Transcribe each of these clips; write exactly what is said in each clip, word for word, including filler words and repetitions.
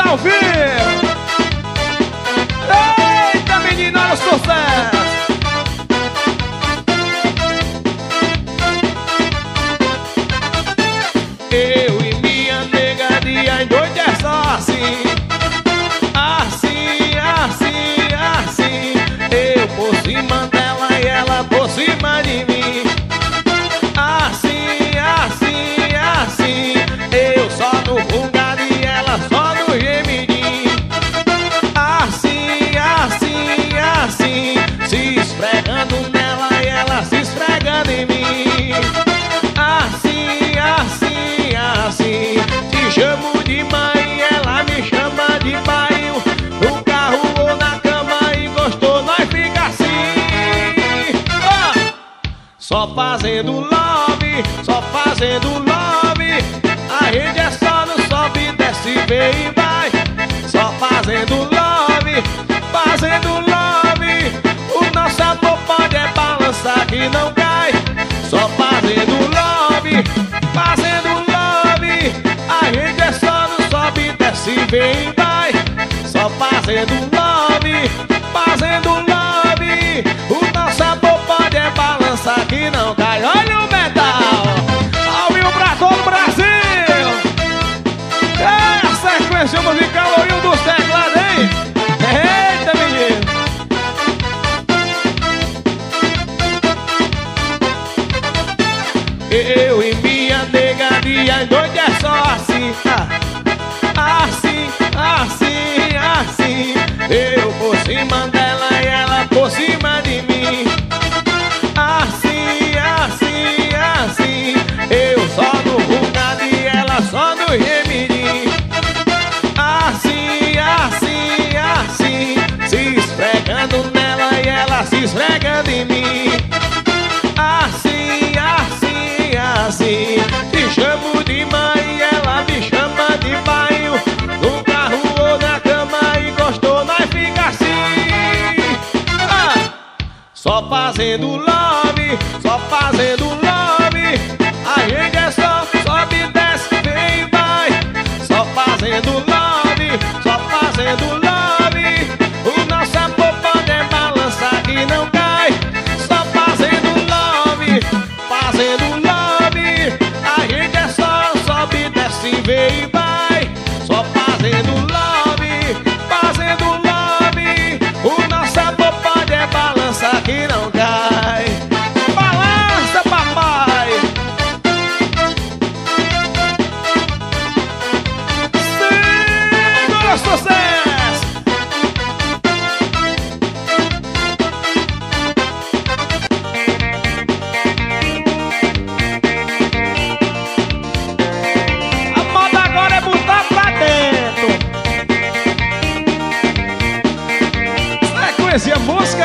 ao vivo. Eita, menina, olha o sucesso. Eu e minha nega dia e noite é só assim. Assim, assim, assim. Eu por cima dela e ela por cima de mim. Assim, assim, assim. Eu só no fungado e ela só no gemidinho. Assim, assim, assim. Se esfregando nela e ela se esfregando em mim. Assim, assim, assim. Te chamo de mãe, ela me chama de pai. No carro ou na cama, encostou, nós fica assim. Oh! Só fazendo love, só fazendo love. A gente é só no sobe, desce, vem e vai. Só fazendo love, fazendo love. O nosso amor pode é balançar que não cai. Só fazendo love, fazendo love. A gente é só no sobe, desce, vem e vai. Só fazendo love, fazendo love. O nosso amor pode é balançar que não cai. Olha o metal, ao vivo pra todo o Brasil. É a sequência musical ao vivo dos teclados, hein? Eita, menino. Eu e minha nega dia e noite é só assim. Assim, assim, assim. Eu por cima dela e ela por cima de mim. Assim, assim, assim. Eu só no fungado e ela só no gemidinho. Assim, assim, assim. Se esfregando nela e ela se esfregando em mim. Assim, assim, assim. Te chamo de mãe, ela me chama de pai. No carro ou na cama, encostou, nós fica assim. Ah! Só fazendo love, só fazendo love. A gente é só sobe, desce, vem e vai. Só fazendo love, só fazendo love. O nosso amor pode é balançar que não cai. Só fazendo love, fazendo love. A gente é só sobe, desce, vem e vai. Só fazendo love, fazendo love. O nosso amor pode é balançar que não cai. Balança, papai. Segura o sucesso. A moda agora é botar pra dentro. Sequência música.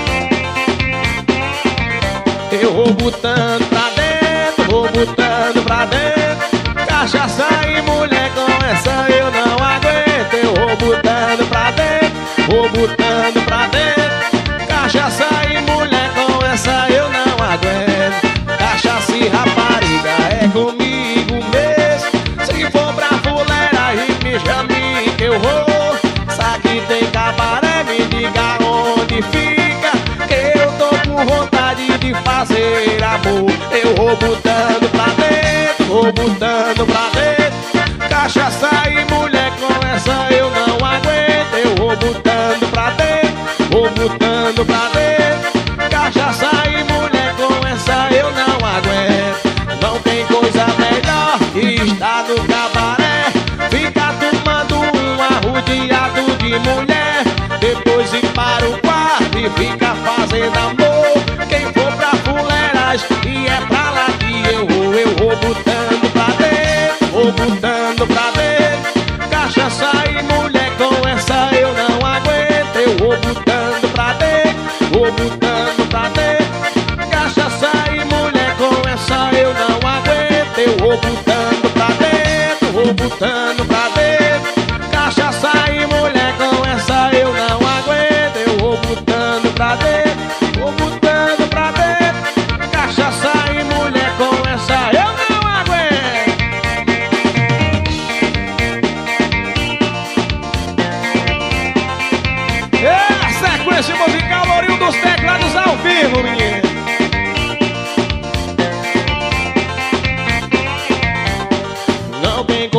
Eu vou botando pra dentro, vou botando pra dentro. Cachaça e mulher, com essa eu não aguento. Eu vou botando pra dentro, vou botando pra dentro. Cachaça e mulher, com essa eu não aguento. Cachaça e rapariga é comigo mesmo. Se for pra fuleiragem, me chame que eu vou. Sabe que tem cabaré, me diga onde fica. Eu tô com vontade de fazer amor. Eu vou botando pra dentro, vou botando pra dentro. Cachaça e mulher, com essa eu não aguento. Eu vou botando pra dentro, vou botando pra dentro. Cachaça e mulher, com essa eu não aguento. Não tem coisa melhor que estar no cabaré. Ficar tomando um arrodeado de mulher. Depois ir para o quarto e fica fazendo amor. Quem for pra fuleiragem e é pra lá que eu vou. Eu vou botando pra dentro, vou botando pra dentro. Cachaça e mulher, com essa eu não aguento. Eu vou botando pra dentro, vou botando pra dentro. Cachaça e mulher, com essa eu não aguento. Eu vou botando pra dentro, vou botando pra dentro. Cachaça e mulher, com essa eu não aguento. Eu vou botando pra dentro, vou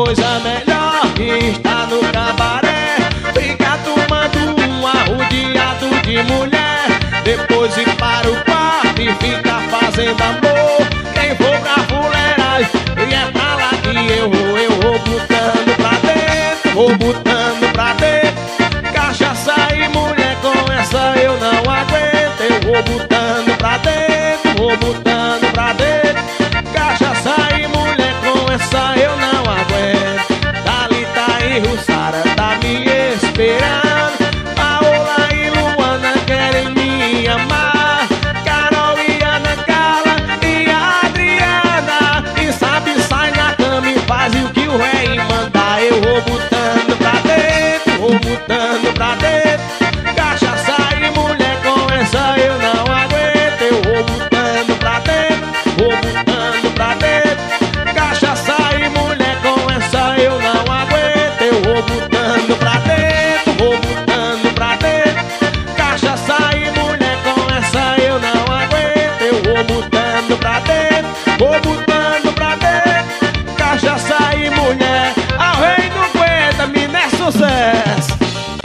coisa melhor que está no cabaré. Fica tomando um arrodeado de mulher, depois ir para o quarto e fica fazendo amor. Quem for pra fuleiragem e é pra lá que eu vou, eu vou botando pra dentro, vou botando pra dentro. Cachaça e mulher, com essa eu não aguento. Eu vou botando pra dentro, vou botando pra dentro. Cachaça e mulher, com essa eu não aguento. Thalita e Russara tá me esperando. Paola e Luana querem me amar. Carol e Ana Carla e a Adriana. E sabe, sai na cama e faz o que o rei mandar. Eu vou botando pra dentro, vou botando pra dentro. Cachaça e mulher, com essa eu não aguento. Eu vou botando pra dentro, vou botando pra dentro. Cachaça e mulher, com essa eu não aguento. Eu vou botando pra dentro, vou botando pra dentro. Cachaça e mulher, com essa eu não aguento. Eu vou botando pra dentro, vou botando pra dentro. Cachaça e mulher, a rei não aguenta, me é sucesso.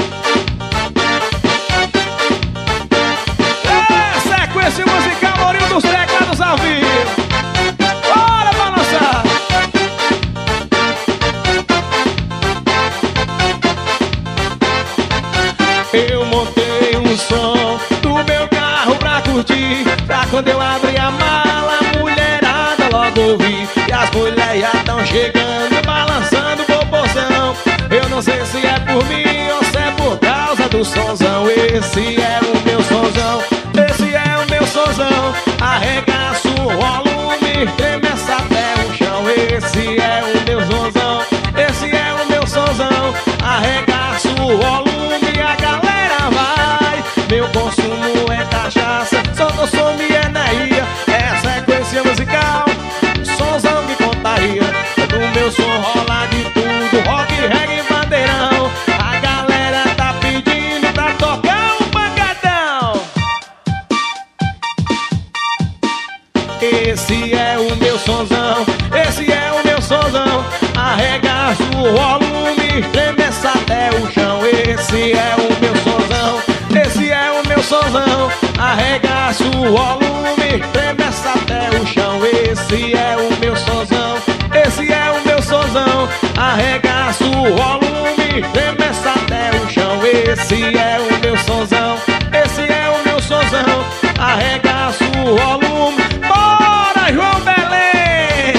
É, sequência musical, Lourinho dos Teclados ao vivo. Bora balançar. Eu montei um som do meu carro pra curtir, pra quando eu abri a mala, a mulherada logo ouvi. E as mulheres já tão chegando, balançando o popozão. Eu não sei se é por mim ou se é por causa do sonzão. Esse é o meu sonzão, esse é o meu sonzão. Arregaço o volume, tremessa até o chão. Esse é o meu sonzão, esse é o meu sonzão. Arregaço o volume, a galera vai. Meu consumo é cachaça, só tô som e energia. É sequência musical, sonzão que contaria. Do meu som rola de tudo, rock, reggae, bandeirão. A galera tá pedindo pra tocar um pancadão. Esse é o meu sonzão, esse é o meu sonzão. Arregaço o volume, tremessa até o chão. Esse é o meu sonzão, esse é o meu sonzão. Arregaço o volume, tremessa até o chão. Esse é o meu sonzão, esse é o meu sonzão. Arregaço o volume, tremessa até o chão. Esse é o meu sonzão, esse é o meu sonzão. Arregaço o volume. Bora, João Belém!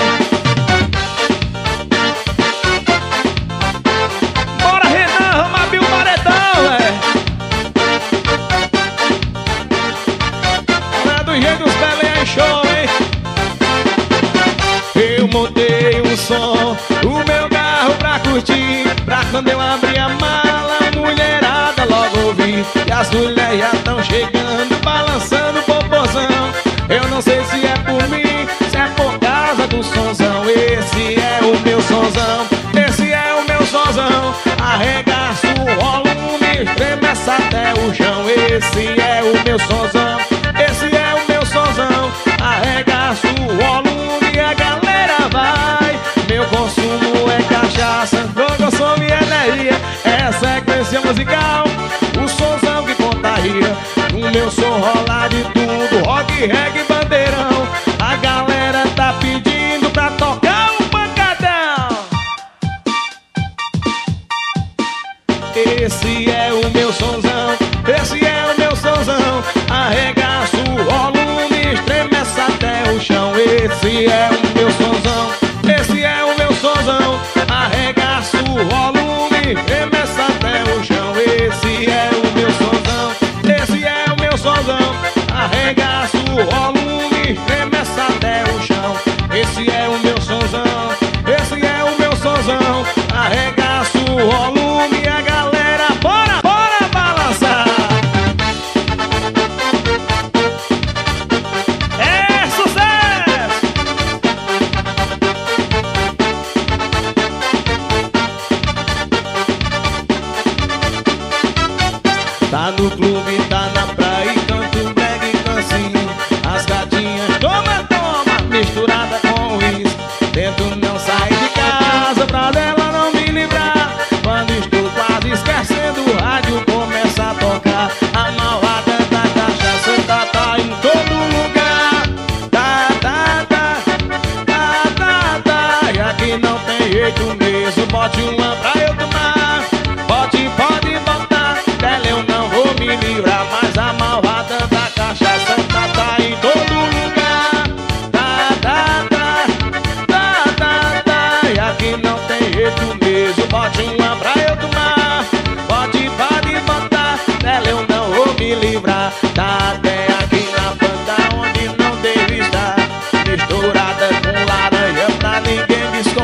Bora, Renan, vamos abrir o paredão, velho! Lá do jeito dos Belém é show, hein? Eu montei um som do meu carro pra curtir, pra quando eu abri a mala, a mulherada logo ouvi. E as mulheres já tão chegando, balançando o popozão. Eu não sei se é por mim, se é por causa do sonzão. Esse é o meu sonzão, esse é o meu sonzão. Arregaço o volume, tremessa até o chão. Esse é o meu sonzão, esse é o meu sonzão. Arregaço o volume, a galera vai. Meu consumo é cachaça, meu consumo é energia. É sequência musical, o sonzão que contaria. No meu som rola de tudo, rock, reggae, bandeirão. A galera tá pedindo pra tocar um pancadão. Esse é o meu sonzão, esse é o meu sonzão. Arregaço o volume, estremece até o chão. Esse é o meu sonzão, esse é o meu sonzão. Arregaço o volume, estremece até o chão. Esse é o meu sonzão, esse é o meu sonzão. Arregaço o volume, estremece até o chão. Esse é o meu sonzão, esse é o meu sonzão. Arregaço o volume, a galera, bora, bora balançar. É sucesso! Tá no clube, tá na praia, canto brega e cansinho. As gatinhas toma, toma, misturada com isso. Tento não sair de casa pra dela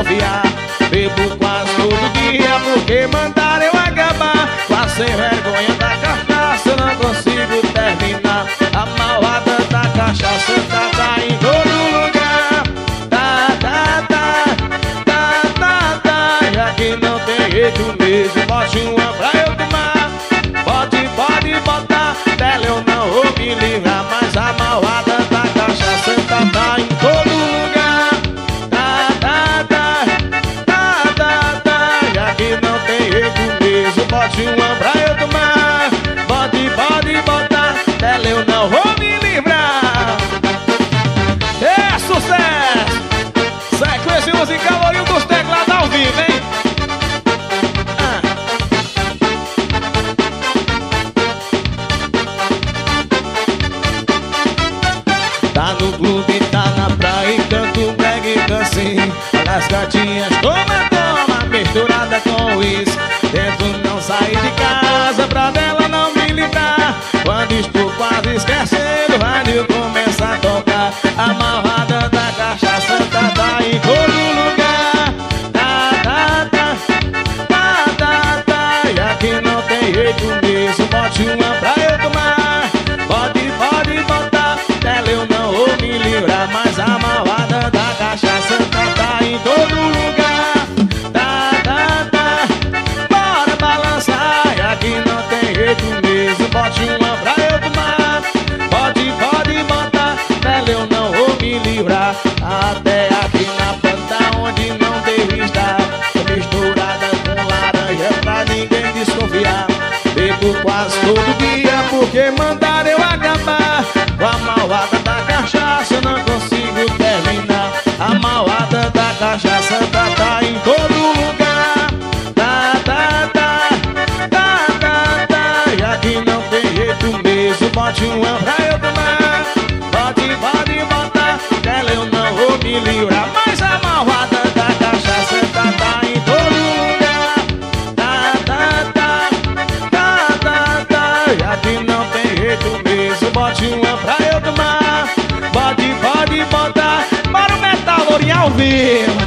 desconfiar. Bebo quase todo dia porque mandaram eu acabar. Quase sem vergonha da cachaça, eu não consigo terminar. A malvada da cachaça tá, tá em todo lugar. Tá, tá, tá, tá, tá, tá. Já que não tem jeito mesmo, bote uma pra eu tomar. Pode, pode botar, dela eu não vou me livrar. Mas a malvada da cachaça tá, tá em todo lugar. Tá, tá, tá, tá, tá, tá. Já que não tem jeito mesmo, bote uma pra eu tomar. Pode, pode botar, dela eu não vou me livrar. É sucesso! Sequência musical, Lourinho dos teclados ao vivo, hein? Ah. Tá no clube, tá na praia, canto brega e dancinho. As gatinhas toma, toma, misturada com isso. Tento não sair de casa pra dela não me livrar. Quando estou quase esquecendo, vai rádio começa a tocar. A malvada da cachaça tá, tá em todo lugar. Tá, tá, tá, tá, tá, tá. Já que não tem jeito mesmo, bote uma pra eu tomar. Pode, pode botar, dela eu não vou me livrar. Mas a malvada da cachaça tá, tá em todo lugar. Tá, tá, tá, bora balançar. Já que não tem jeito mesmo, bote uma pra eu tomar. Pode, pode botar, dela eu não vou me livrar. Até aqui na planta onde não deve estar, misturada com laranja pra ninguém desconfiar. Bebo quase todo dia porque mandaram eu acabar. Com a malvada da cachaça eu não consigo terminar. A malvada da cachaça tá, tá em todo lugar. Tá, tá, tá, tá, tá, tá. Já que não tem jeito mesmo, bote uma pra eu tomar. Pode, pode botar, dela eu não vou me livrar. Mas a malvada da cachaça tá, tá em todo lugar. Tá, tá, tá, tá, tá, tá. Já que não tem jeito mesmo, bote uma pra eu tomar. Pode, pode botar, para o metal Lourinho ao vivo.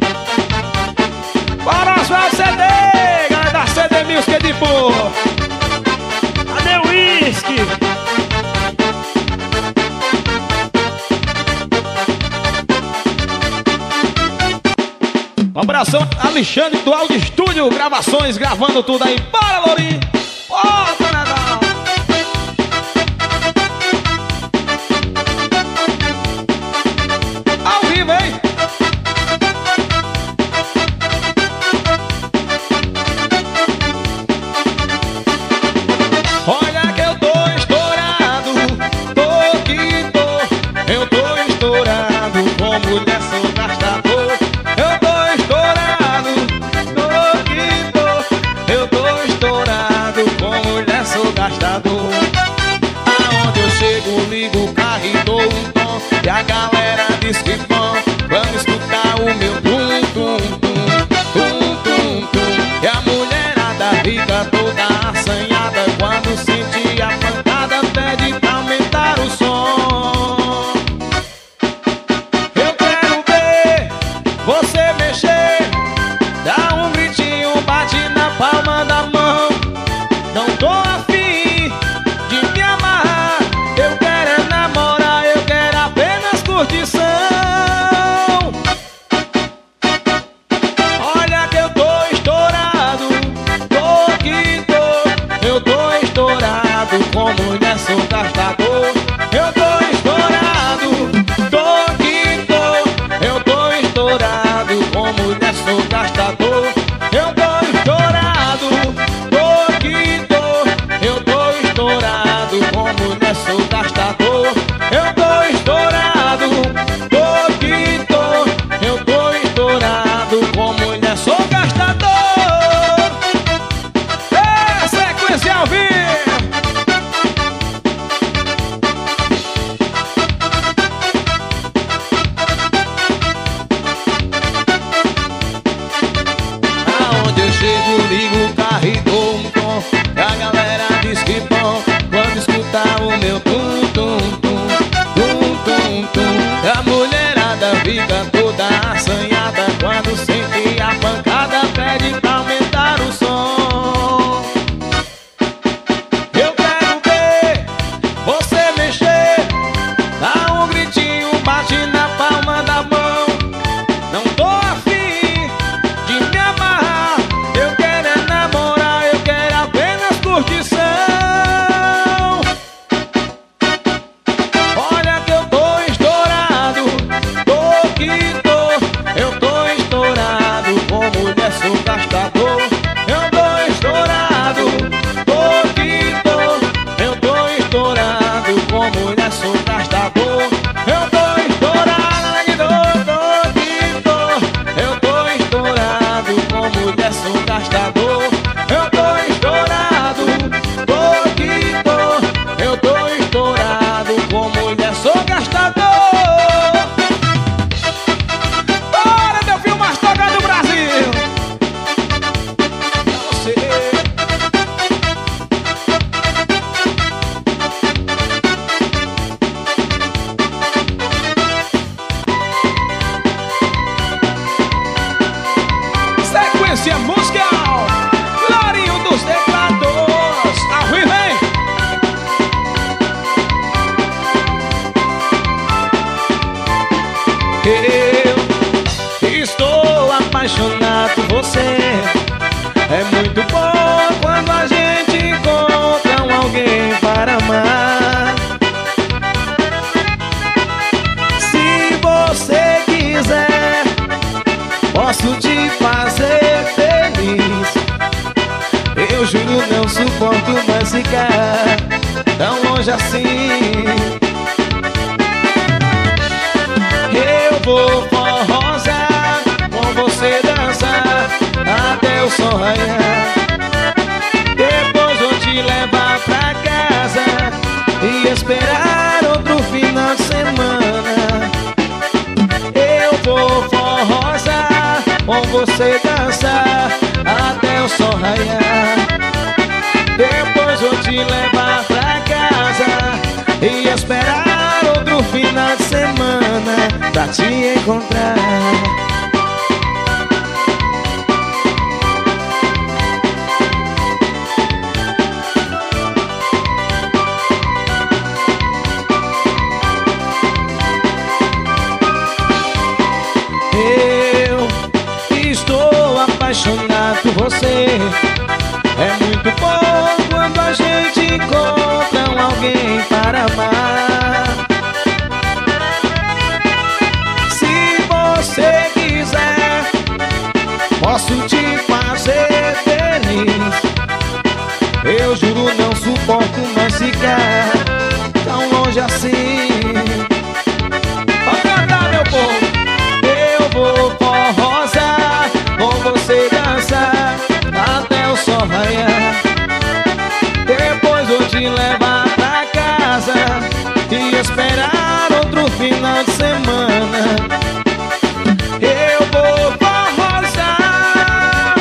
Para o Oswaldo C D, galera da C D Music de Pô. Cadê o uísque? Um abração, Alexandre do Áudio Estúdio Gravações, gravando tudo aí. Bora, Lourinho! Bota, Nadal! Ao vivo, hein? Olha que eu tô estourado, tô que tô. Eu tô estourado, com mulher sou gastador. Eu tô estourado, tô que tô. Eu tô estourado, com mulher sou gastador. Aonde eu chego, ligo o carro e dou um tom. E a galera diz que bom, vamos escutar o meu tum, tum, tum, tum, tum, tum. E a mulherada fica toda assanhada quando sente a pancada, pede pra aumentar o som. Eu quero ver você mexer, dá um gritinho, bate na palma da mão. Não tô afim de me amarrar, eu quero é namorar, eu quero apenas curtição. Olha que eu tô estourado, tô que tô. Eu tô estourado, com mulher sou gastador. Eu tô estourado, tô que tô. Eu tô estourado, com mulher sou gastador. Eu tô estourado, tô que tô. Eu tô estourado, com mulher sou gastador. Eu tô estourado, tô que tô. Eu tô estourado, com mulher sou gastador. É sequência ao vivo. sequência musical, Larinho dos Teclados, ao vivo, hein? Eu estou apaixonado por você. É muito bom quando a gente encontra um alguém para amar. Se você quiser, posso te fazer feliz. Eu juro, não suporto mais ficar tão longe assim. Eu vou forrosar, com você dançar até o sol raiar. Depois vou te levar pra casa e esperar outro final de semana. Eu vou forrosar, com você dançar até o sol raiar. Depois vou te levar pra casa e esperar outro final de semana pra te encontrar. Apaixonado por você. É muito bom quando a gente encontra um alguém para amar. Se você quiser, posso te fazer feliz. Eu juro, não suporto mais ficar tão longe assim. Pode cantar, meu povo. Eu vou forrosar, com você dançar até o sol raiar. Depois vou te levar pra casa e esperar outro final de semana. Eu vou forrosar,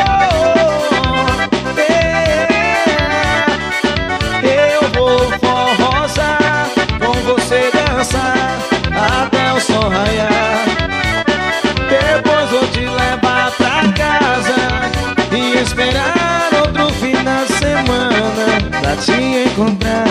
oh, yeah. Eu vou forrosar, com você dançar até o sol raiar. Depois vou te levar pra casa e esperar outro final de semana pra te encontrar.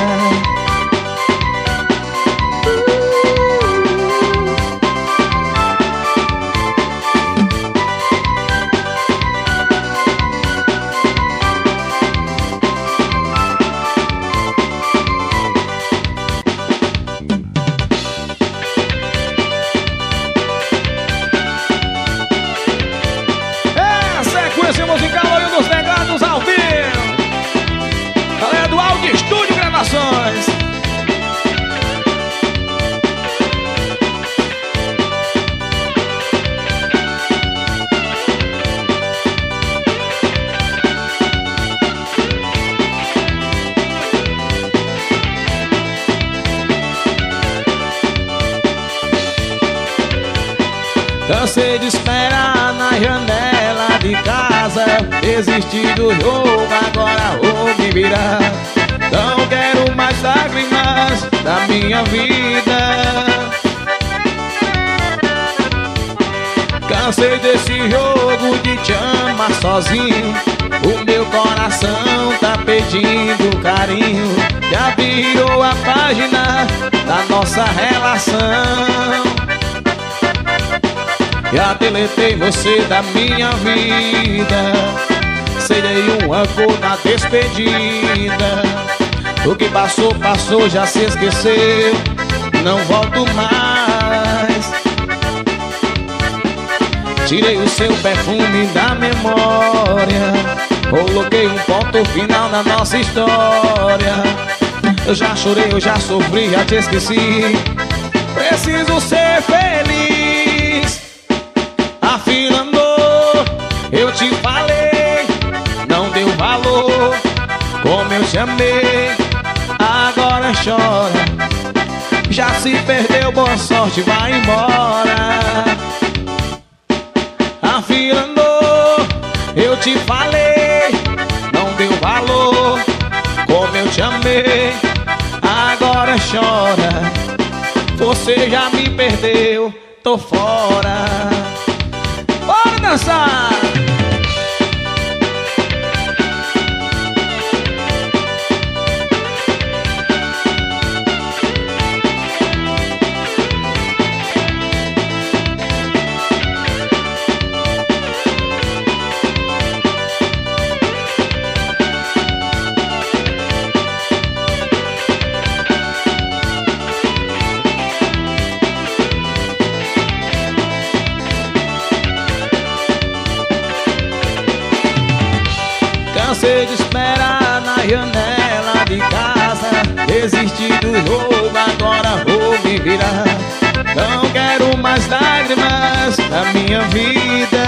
Musical Larinho dos Teclados ao vivo. Galera do Áudio Estúdio Gravações. Cansei de esperar na janela de casa, desisti do jogo, agora vou me virar. Não quero mais lágrimas da minha vida. Cansei desse jogo de te amar sozinho. O meu coração tá pedindo carinho. Já virou a página da nossa relação. Já deletei você da minha vida. Serei uma cor na despedida. O que passou, passou, já se esqueceu. Não volto mais. Tirei o seu perfume da memória. Coloquei um ponto final na nossa história. Eu já chorei, eu já sofri, já te esqueci. Preciso ser feliz. A fila andou, eu te falei, não deu valor, como eu te amei, agora chora. Já se perdeu, boa sorte, vai embora. A fila andou, eu te falei, não deu valor, como eu te amei, agora chora. Você já me perdeu, tô fora. Bora dançar! Cansei de esperar na janela de casa, desisti do jogo, agora vou me virar. Não quero mais lágrimas na minha vida.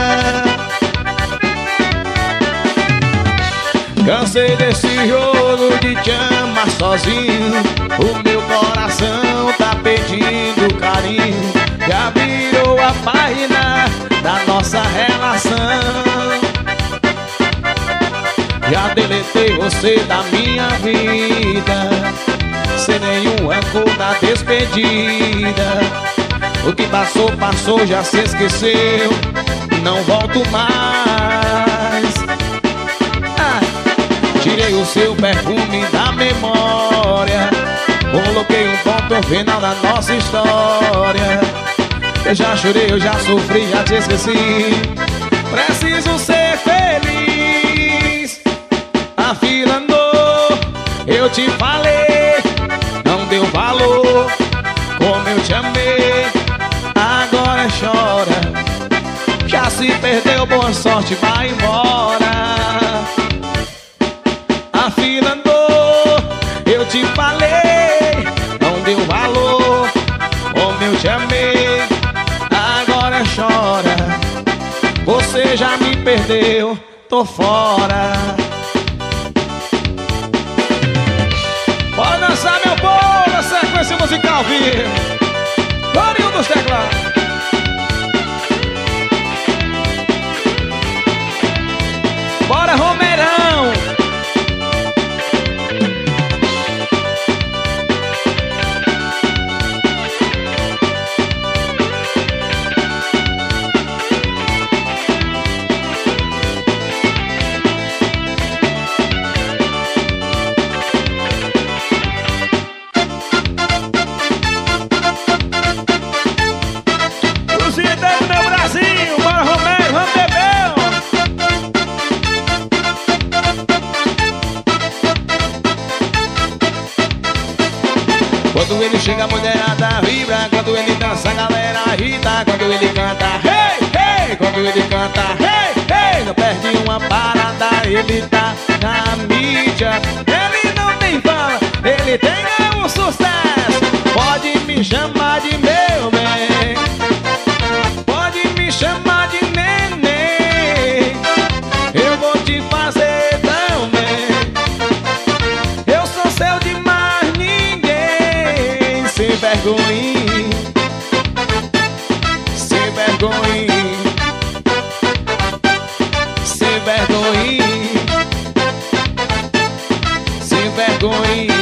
Cansei desse jogo de te amar sozinho. O meu coração tá pedindo carinho. Já virou a página da nossa relação. Já deletei você da minha vida, sem nenhum rancor na despedida. O que passou, passou, já se esqueceu. Não volto mais. ah. Tirei o seu perfume da memória, coloquei um ponto final na nossa história. Eu já chorei, eu já sofri, já te esqueci. Preciso ser feliz. A fila andou, eu te falei, não deu valor como eu te amei. Agora chora, já se perdeu, boa sorte, vai embora. A fila andou, eu te falei, não deu valor como eu te amei. Agora chora, você já me perdeu, tô fora. Pode dançar, meu povo, a sequência musical viva. Glorinho dos teclados. Bora, Romeirão. Quando ele chega, a mulherada vibra. Quando ele dança, a galera agita. Quando ele canta, hey, hey. Quando ele canta, hey, hey. Não perde uma parada, ele tá na mídia. Ele não tem fama, ele tem um sucesso. Pode me chamar de meu bem, pode me chamar de neném. Eu vou te fazer tão bem. Eu sou seu demais, ninguém. Sem vergonha, sem vergonha, sem vergonha, sem vergonha.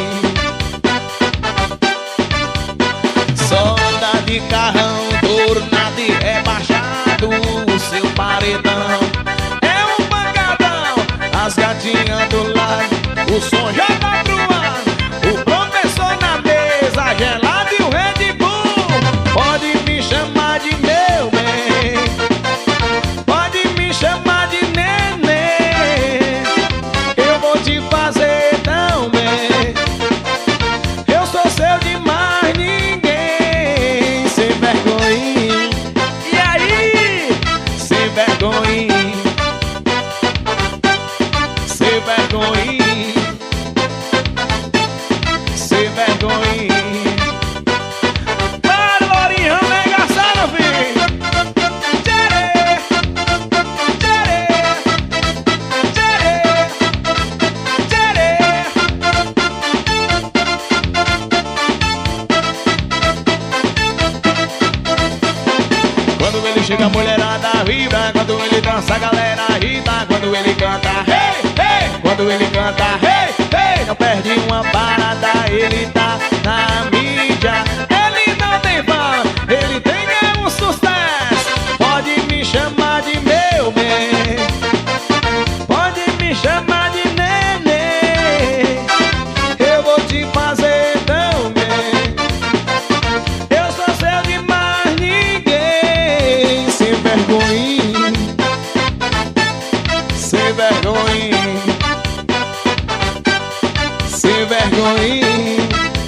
Só anda de carrão, tornado e rebaixado. O seu paredão é um pancadão. As gatinhas do lado, o som já tá pro ar. O professor na mesa, gelado e o Red Bull. Pode me chamar de meu bem, pode me chamar de neném. Eu vou te fazer tão bem. Eu sou seu demais, ninguém. Sem vergonha, e aí? Sem vergonha, sem vergonha, sem vergonha. Para, Lourinho, vamos arregaçar, meu filho. Tchê, tchê, tchê, tchê. Quando ele chega, a mulherada vibra. Quando ele dança, a galera agita. Quando ele canta, hey, hey. Quando ele canta, hey, hey. Não perde uma parada, ele tá na mídia. Ele não tem fama, ele tem é um sucesso. Pode me chamar de meu bem, pode me chamar de neném. Eu vou te fazer tão bem. Eu sou seu demais, ninguém. Sem vergonha, sem vergonha, sem vergonha,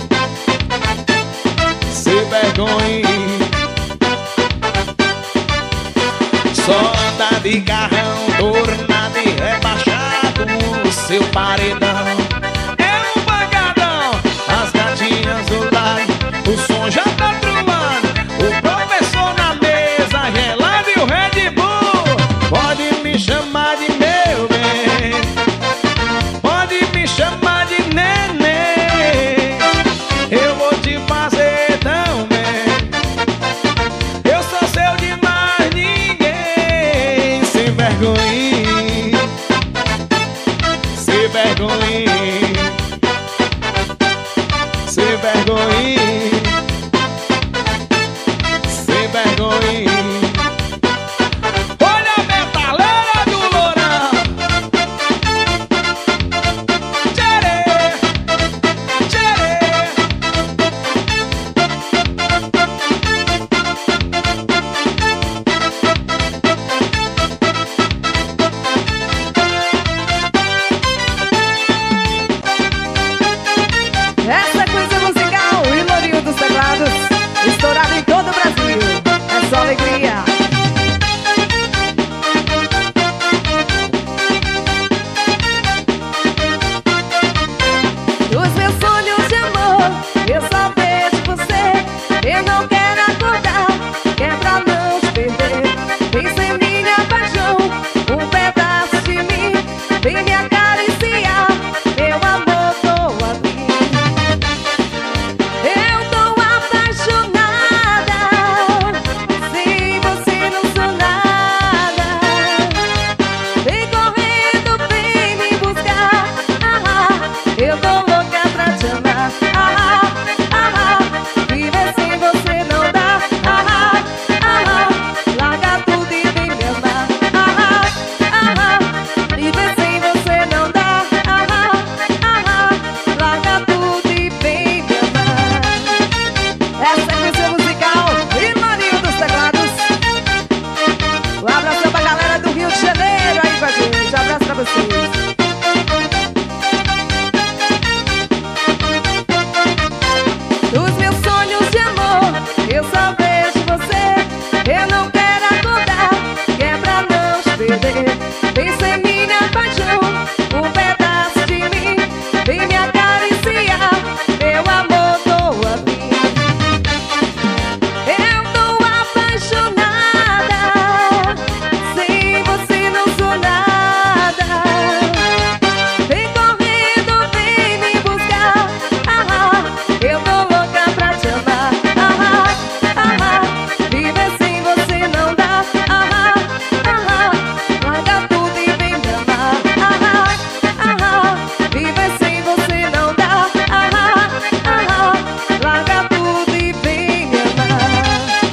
sem vergonha. Só anda de carrão, tornado e rebaixado. O seu paredão. É um pancadão, as gatinhas do lado, o som já tá truando, o professor na mesa, gelado e o Red Bull. Pode me chamar de meu bem, pode me chamar de neném, eu vou te fazer tão bem, eu sou seu de mais ninguém. Sem vergonha, sem vergonha, sem vergonha, sem vergonha. Olha a metaleira do Lourão. Tcherê, tcherê. Essa coisa musical e Lourinho dos Teclados, estourado em todo o Brasil. É só alegria. Os meus sonhos de amor, eu só vejo você. Eu não quero acordar, que é pra não te perder. Pensa em minha paixão, um pedaço de mim. Vem me acariciar, meu amor, tô aqui. Eu tô apaixonada, sem você não sou nada. Vem correndo, vem me buscar. Ah, eu tô louca pra te amar. Ah, ah, viver sem você não dá. Ah, ah, larga tudo e vem me amar. Ah, ah, viver sem você não dá. Ah, ah, larga tudo e vem me amar. Essa é a canção musical e Lourinho dos Teclados. Um abraço pra galera do Rio de Janeiro aí com a gente. Um abraço pra vocês. Os meus sonhos de amor, eu só vejo você. Eu não quero acordar, que é pra não te perder. Pensa em minha paixão, um pedaço de mim. Vem me acariciar, meu amor, tô aqui. Eu tô apaixonada, sem você não sou nada. Vem correndo, vem me buscar. Ah, eu tô louca pra te amar. Ah, ah, viver sem você não dá. Ah, ah, larga tudo e vem me amar. Ah, ah, viver sem você não dá. Ah, ah, larga tudo e vem me amar.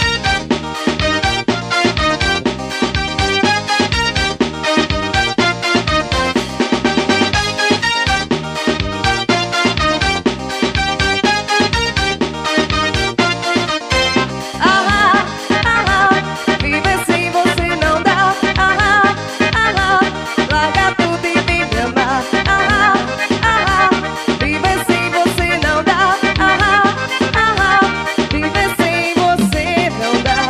Ah, ah, viver sem você não dá. Ah, ah, larga tudo e vem me amar. Ah, ah, viver sem você não dá. Ah, ah, viver sem você não dá.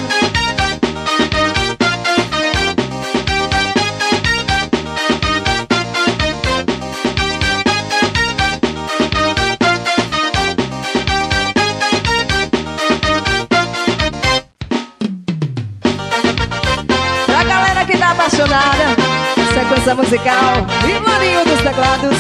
Pra galera que tá apaixonada, sequência musical e Lourinho dos Teclados.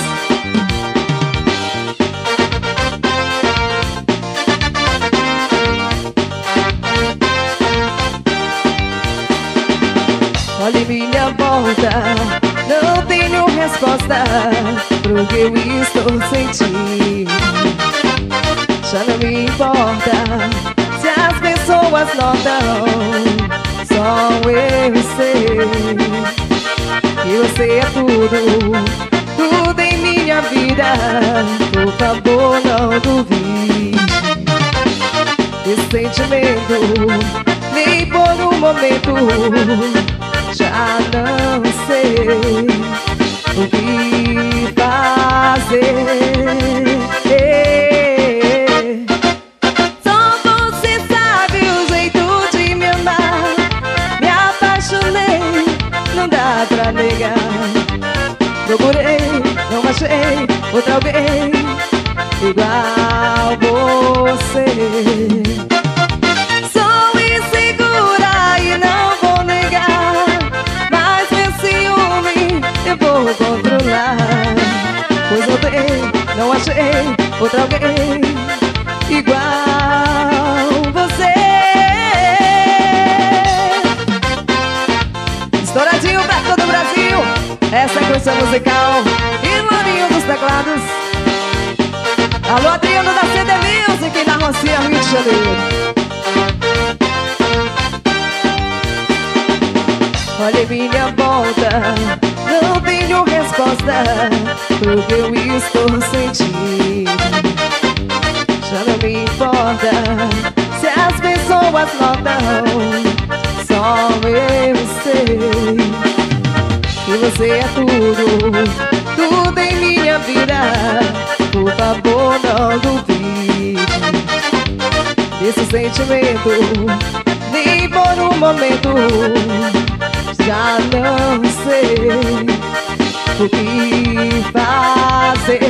Olha em minha volta, não tenho resposta pro que eu estou sentindo. Já não me importa se as pessoas notam, só eu sei que você é tudo, tudo em minha vida. Por favor, não duvide desse sentimento, nem por um momento. Já não sei o que fazer. Só você sabe o jeito de me amar. Me apaixonei, não dá pra negar. Procurei outra alguém igual você. Sou insegura e não vou negar, mas meu ciúme eu vou controlar. Pois voltei, não achei outra alguém igual você. Estouradinho pra todo o Brasil, essa é a canção musical e Lourinho dos teclados. Alô, Adriano da C D Music, na Rocinha, Rio de Janeiro. Olha em minha volta, não tenho resposta pro que eu estou sentindo. Já não me importa se as pessoas notam, só eu sei que você é tudo, tudo em minha vida. Por favor, não duvide desse sentimento, nem por um momento. Já não sei o que fazer.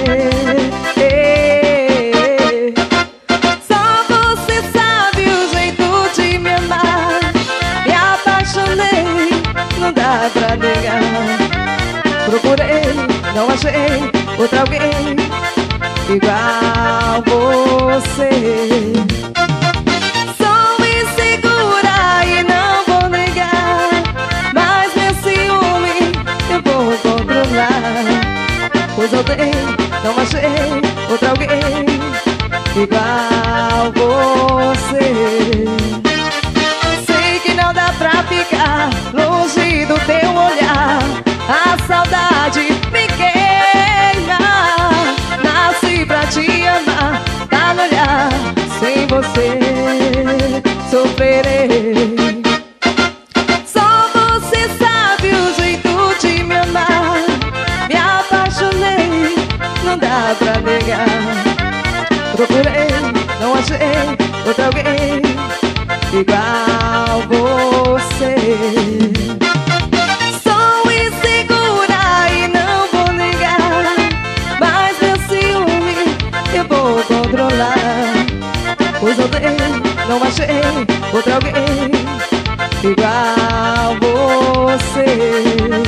Só você sabe o jeito de me amar. Me apaixonei, não dá pra negar. Procurei, não achei outra alguém igual você. Sou insegura e não vou negar, mas meu ciúme eu vou controlar. Pois eu dei, não achei outra alguém igual você. Sei que não dá pra ficar longe do teu olhar, a saudade me queima. Nasci pra te amar, tá no olhar. Sem você sofrerei. Só você sabe o jeito de me amar. Me apaixonei, não dá pra negar. Procurei, não achei outra alguém igual você. Pois eu dei, não achei outra alguém igual você.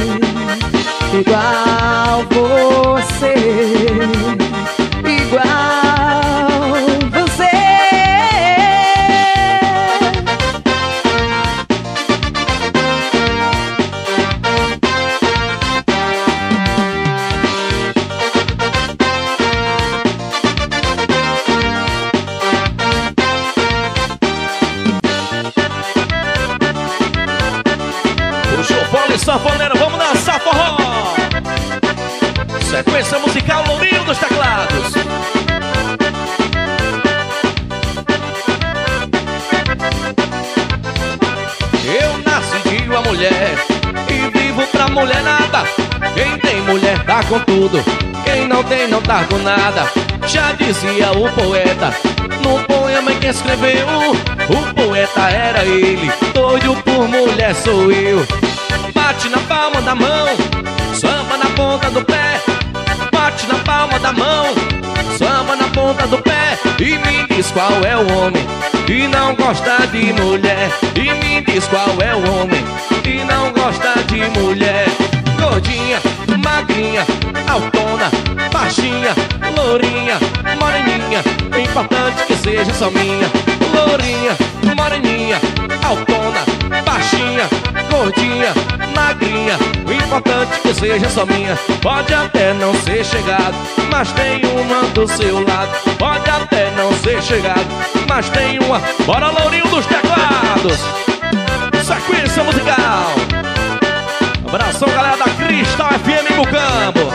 Igual você. Igual você. Sanfoneiro, vamos dançar forró. Sequência musical Lourinho dos teclados. Eu nasci de uma mulher e vivo pra mulherada. Quem tem mulher tá com tudo, quem não tem não tá com nada. Já dizia o poeta no poema que escreveu. O poeta era ele, doido por mulher sou eu. Bate na palma da mão, samba na ponta do pé. Bate na palma da mão, samba na ponta do pé. E me diz qual é o homem que não gosta de mulher. E me diz qual é o homem que não gosta de mulher. Gordinha, magrinha, altona, baixinha, lourinha, moreninha. É importante que seja só minha. Lourinha, moreninha, altona, baixinha, gordinha, magrinha. O importante que seja só minha. Pode até não ser chegado, mas tem uma do seu lado. Pode até não ser chegado, mas tem uma. Bora, Lourinho dos teclados. Sequência musical. Abração, galera da Cristal F M em Mucambo.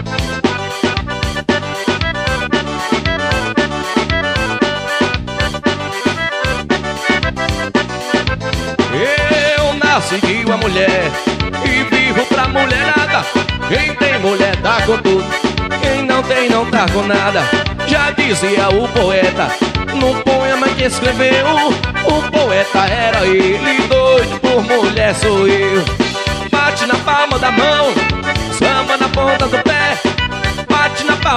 Eu nasci de uma mulher e vivo pra mulherada. Quem tem mulher tá com tudo, quem não tem não tá com nada. Já dizia o poeta no poema que escreveu. O poeta era ele, doido por mulher sou eu. Bate na palma da mão, samba na ponta do pé. Bate na palma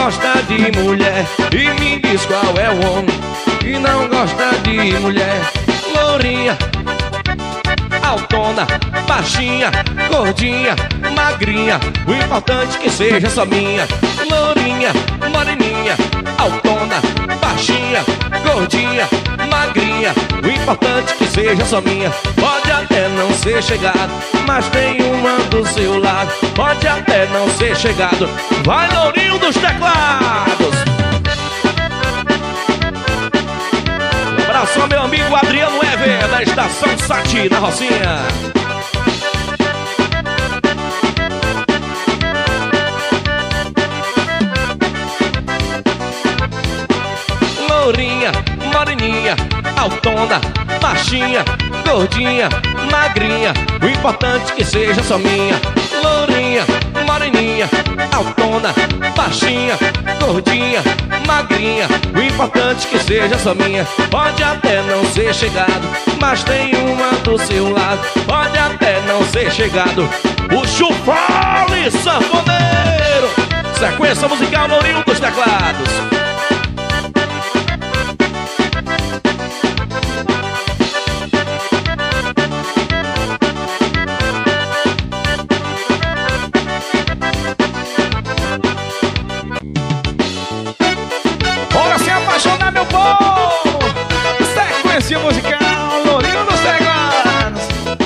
gosta de mulher. E me diz qual é o homem que não gosta de mulher. Lourinha, altona, baixinha, gordinha, magrinha, o importante é que seja só minha. Lourinha, moreninha, altona, baixinha, gordinha, magrinha, o importante é que seja só minha. Pode até não ser chegado, mas tem uma do seu lado. Pode até não ser chegado. Vai, Lourinho dos teclados. Um abraço ao meu amigo Adriano Ever, da Estação Sati, na Rocinha. Lourinha, moreninha, altona, baixinha, gordinha, magrinha, o importante é que seja só minha. Lourinha, moreninha, altona, baixinha, gordinha, magrinha, o importante é que seja só minha. Pode até não ser chegado, mas tem uma do seu lado. Pode até não ser chegado. O Chufale Sanfoneiro. Sequência musical Lourinho dos teclados. Musical, Lourinho dos teclados.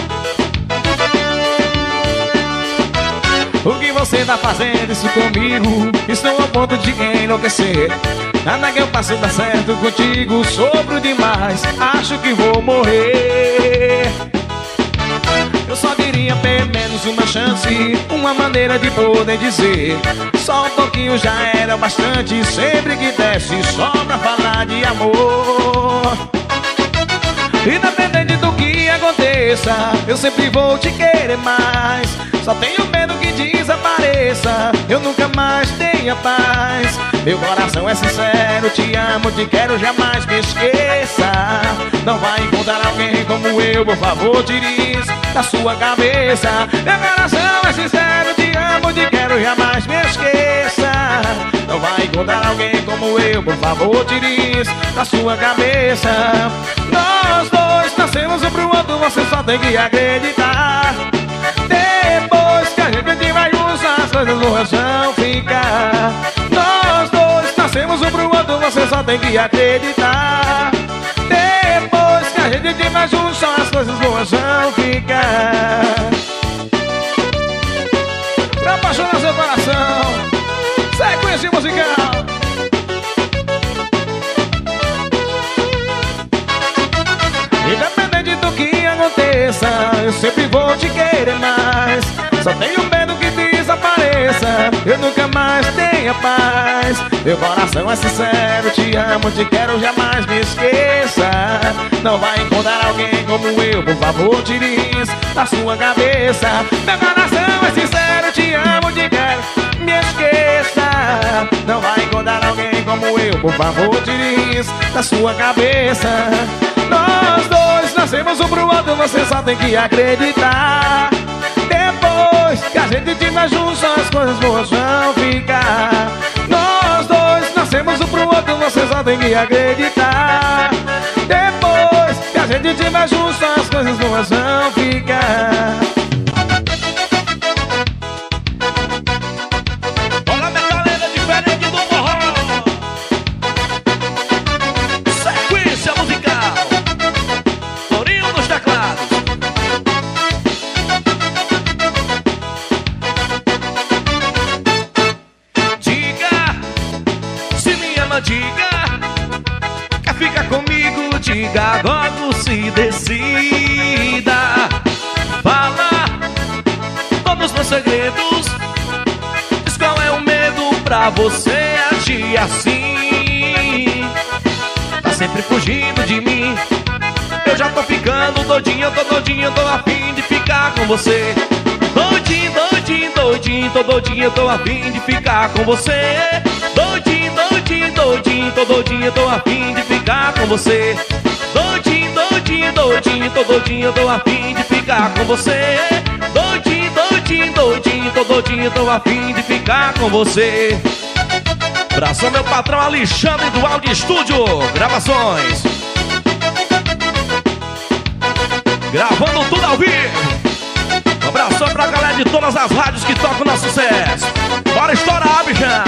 O que você tá fazendo isso comigo? Estou a ponto de enlouquecer. Nada que eu faço dá certo contigo. Sofro demais, acho que vou morrer. Eu só queria pelo menos uma chance, uma maneira de poder dizer só um pouquinho já era bastante. Sempre que desce só pra falar de amor. Independente do que aconteça, eu sempre vou te querer mais. Só tenho medo que desapareça, eu nunca mais tenha paz. Meu coração é sincero, te amo, te quero, jamais me esqueça. Não vai encontrar alguém como eu, por favor, tire isso da sua cabeça. Meu coração é sincero, te amo, te quero, jamais me esqueça. Não vai encontrar alguém como eu, por favor, tire isso da sua cabeça. Nós dois nascemos um pro outro, você só tem que acreditar. Depois que a gente vai juntos, as coisas vão ficar. Nós dois nascemos um pro outro, você só tem que acreditar. Depois que a gente vai juntos, as coisas vão ficar. Pra apaixonar seu coração, sequência musical. Independente do que aconteça, eu sempre vou te querer mais. Só tenho medo que desapareça, eu nunca mais tenha paz. Meu coração é sincero, te amo, te quero, jamais me esqueça. Não vai encontrar alguém como eu, por favor, tire isso da sua cabeça. Meu coração é sincero, te amo, te quero, me esqueça. Não vai encontrar alguém como eu, por favor, tire isso da sua cabeça. Nós dois nascemos um pro outro, você só tem que acreditar. Depois que a gente estiver junto, as coisas boas vão ficar. Nós dois nascemos um pro outro, você só tem que acreditar. Depois que a gente estiver junto, as coisas boas vão ficar. Olha a metaleira diferente do forró. Sequência musical Lourinho dos teclados. Diga, se me ama, diga. Quer ficar comigo, diga logo, se decida. Fala todos os meus segredos. Diz qual é o medo pra você agir assim. Tá sempre fugindo de mim. Eu já tô ficando doidinho, eu tô doidinho, eu tô a fim de ficar com você. Doidinho, doidinho, doidinho, tô doidinho, eu tô a fim de ficar com você. Doidinho, doidinho, doidinho, tô doidinho, eu tô a fim de ficar com você. Doidinho, doidinho, doidinho, tô doidinho, eu tô a fim de ficar com você. Doidinho, doidinho, doidinho, tô doidinho, eu tô a fim de ficar com você. Abração meu patrão Alexandre do Áudio Estúdio Gravações. Gravando tudo ao vivo. Um abração pra galera de todas as rádios que tocam nosso sucesso. Bora estourar, bicha.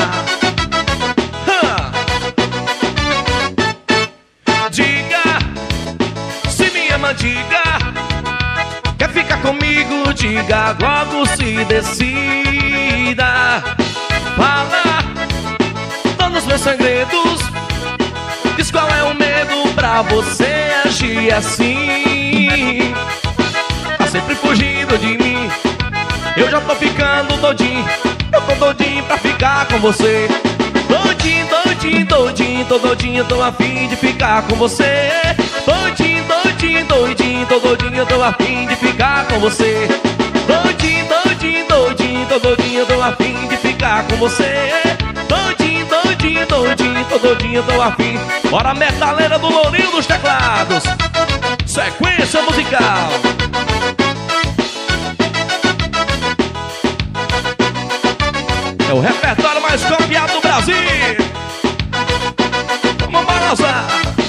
Diga, se me ama, diga. Quer ficar comigo, diga, logo se decida. Fala todos os meus segredos. Diz qual é o medo pra você agir assim. Tá sempre fugindo de mim. Eu já tô ficando doidinho. Eu tô doidinho pra ficar com você. Doidinho, doidinho, doidinho, tô doidinho, tô afim de ficar com você. Doidinho, doidinho, doidinho, tô doidinho, tô afim de ficar com você. Doidinho, doidinho, doidinho, tô doidinho, tô afim de ficar com você. Doidinho, doidinho, doidinho, tô doidinho, tô afim. Bora metaleira do Lourinho dos Teclados. Sequência musical. É o repertório mais copiado do Brasil. Vamos balançar.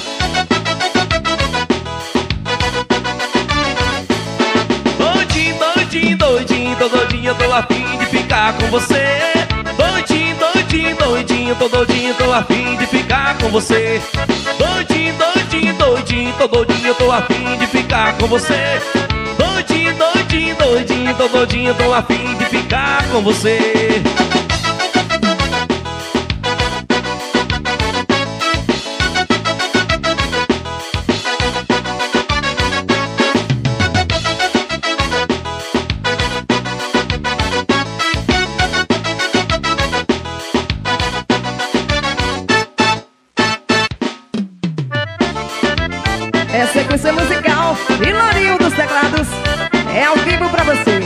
Doidinho, doidinho, doidinho, tô doidinho, tô afim de ficar com você. Doidinho, doidinho, doidinho, tô doidinho, tô afim de ficar com você. Doidinho, doidinho, doidinho, tô doidinho, tô afim de ficar com você. Doidinho, doidinho, doidinho, tô doidinho, tô afim de ficar com você. É sequência musical e Lourinho dos Teclados. É ao vivo pra você.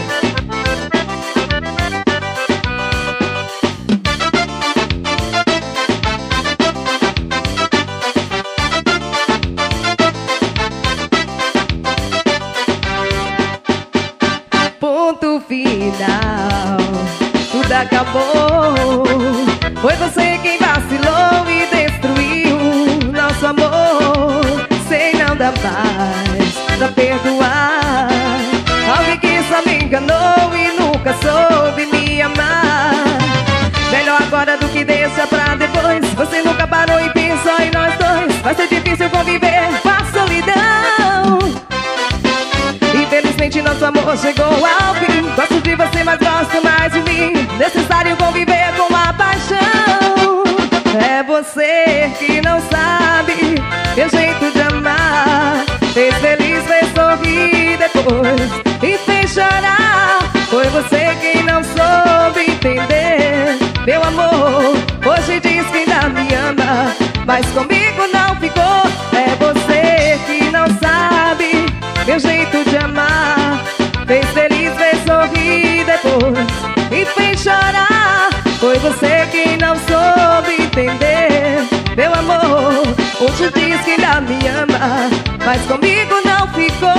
Ponto final, tudo acabou. Foi você quem vacilou e destruiu nosso amor. Sei não dá mais pra perdoar alguém que só me enganou e nunca soube me amar. Melhor agora do que deixa pra depois. Você nunca parou e pensou em nós dois. Vai ser difícil conviver com a solidão. Infelizmente nosso amor chegou ao fim. Gosto de você, mas gosto mais de mim. Necessário conviver com a paixão. É você que não sabe meu jeito de amar. Fez feliz, fez sorrir depois e fez chorar. Foi você quem não soube entender meu amor. Hoje diz que ainda me ama, mas comigo não ficou. É você que não sabe meu jeito de amar. Fez feliz, fez sorrir depois e fez chorar. Foi você quem não soube entender meu amor. Hoje diz que ainda me ama, mas comigo não ficou.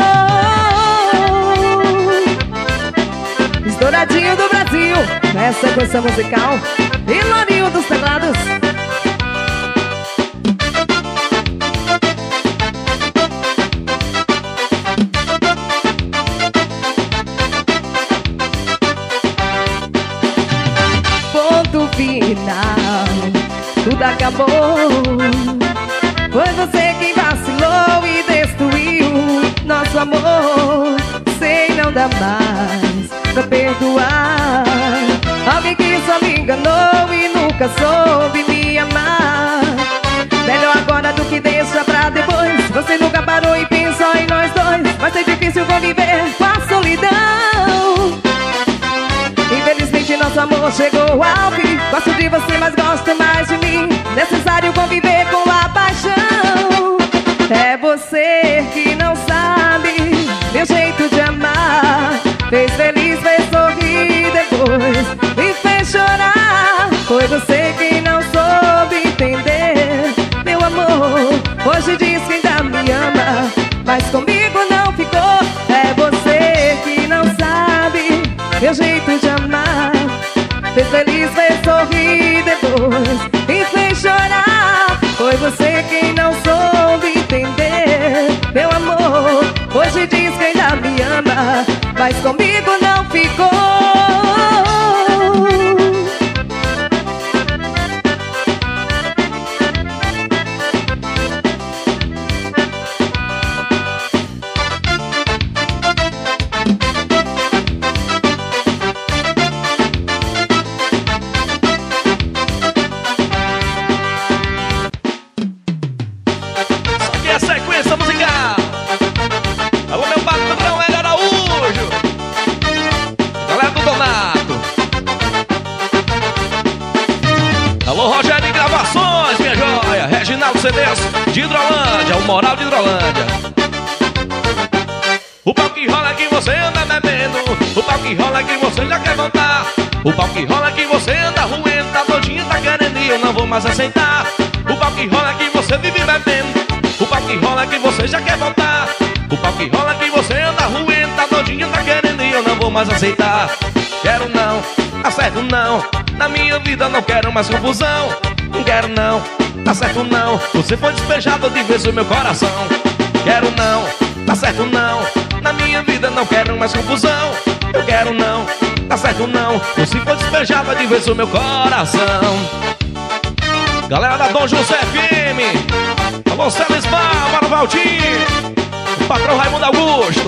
Estouradinho do Brasil, essa sequência musical e Lourinho dos Teclados. Ponto final, tudo acabou. Foi você quem vacilou e destruiu nosso amor. Sei não dá mais pra perdoar alguém que só me enganou e nunca soube me amar. Melhor agora do que deixa pra depois. Você nunca parou e pensou em nós dois. Vai ser difícil conviver com a solidão. Infelizmente nosso amor chegou ao fim. Gosto de você, mas gosto mais de mim. Necessário conviver com a paixão. É você que não sabe meu jeito de amar. Fez feliz, fez sorrir depois e fez chorar. Foi você quem não soube entender meu amor. Hoje diz que ainda me ama, mas comigo não ficou. É você que não sabe meu jeito de amar. Fez feliz, fez sorrir depois e fez chorar. Foi você quem não soube entender, meu amor. Hoje diz que ainda me ama, mas comigo não ficou. C Ds de Hidrolândia, o Moral de Hidrolândia. O pau que rola que você anda bebendo, o pau que rola que você já quer voltar. O pau que rola que você anda ruendo, tá doidinho, tá querendo e eu não vou mais aceitar. O pau que rola que você vive bebendo, o pau que rola que você já quer voltar. O pau que rola que você anda ruendo, tá doidinho, tá querendo e eu não vou mais aceitar. Quero não, tá certo não, na minha vida não quero mais confusão. Não quero não, tá certo não, você foi despejado de vez o meu coração. Quero não, tá certo não, na minha vida não quero mais confusão. Eu quero não, tá certo não, você foi despejado de vez o meu coração. Galera da Dom José F M, alô Celis Bar, Mara Valtinho, o patrão Raimundo Augusto.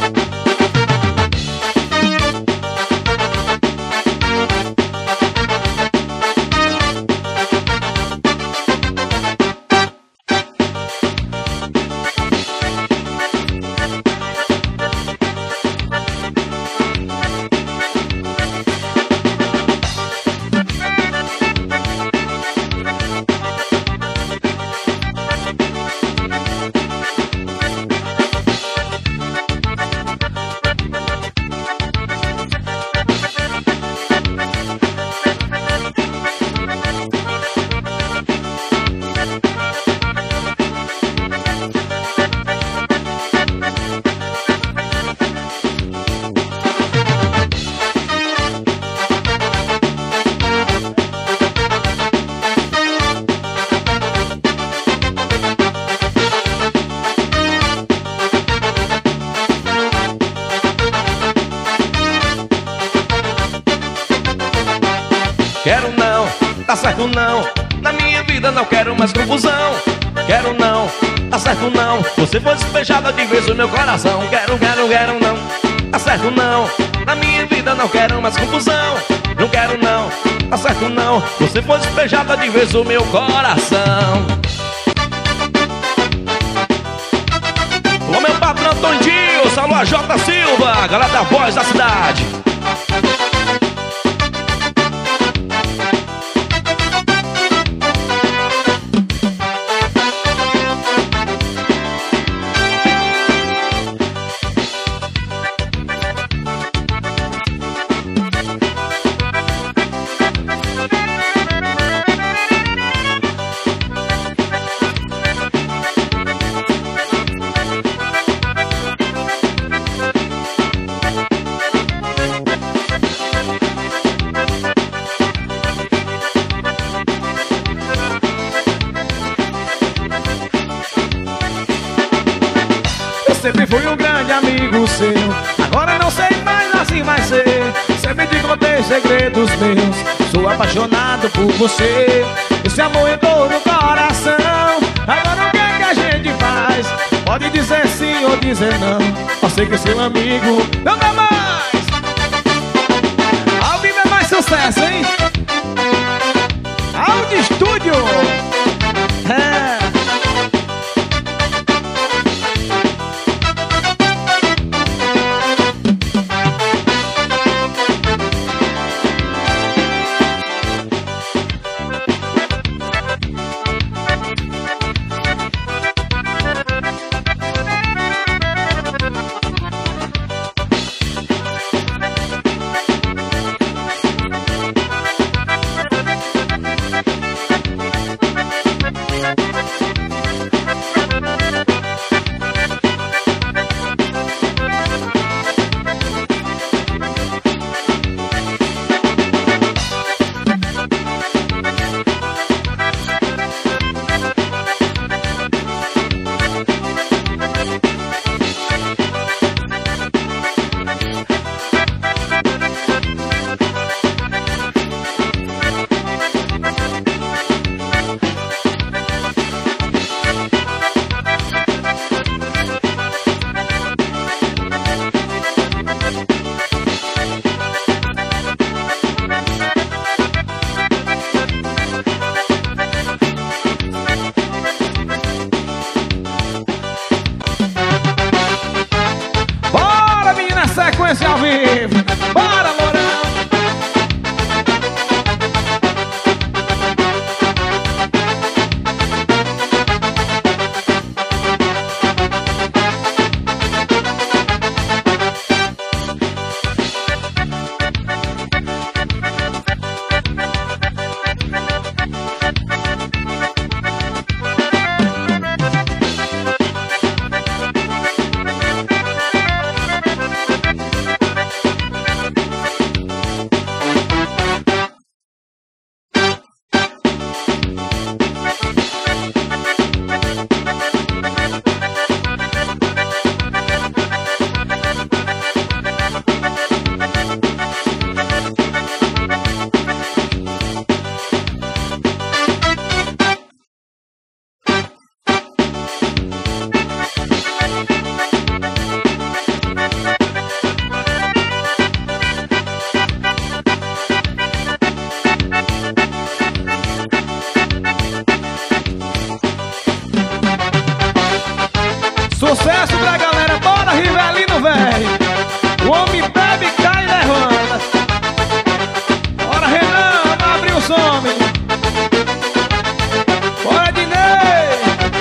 Quero não, tá certo não, na minha vida não quero mais confusão. Quero não, tá certo não, você foi despejada de vez o meu coração. Quero, quero, quero não, tá certo não, na minha vida não quero mais confusão. Não quero não, tá certo não, você foi despejada de vez o meu coração. O meu patrão Tondinho, salve a J Silva, galera da Voz da Cidade. Sempre fui um grande amigo seu, agora não sei mais, assim vai ser. Sempre te contei segredos meus, sou apaixonado por você. Esse amor entrou no coração, agora o que é que a gente faz? Pode dizer sim ou dizer não, só sei que seu amigo não dá mais. Ao vivo é mais sucesso, hein? Áudio Estúdio. É. nesse ao vivo. Bora, Mourão! Sucesso pra galera, bora Rivelino, velho. O homem bebe, cai e levanta. Bora Renan, abre o som, menino. Bora Dinei.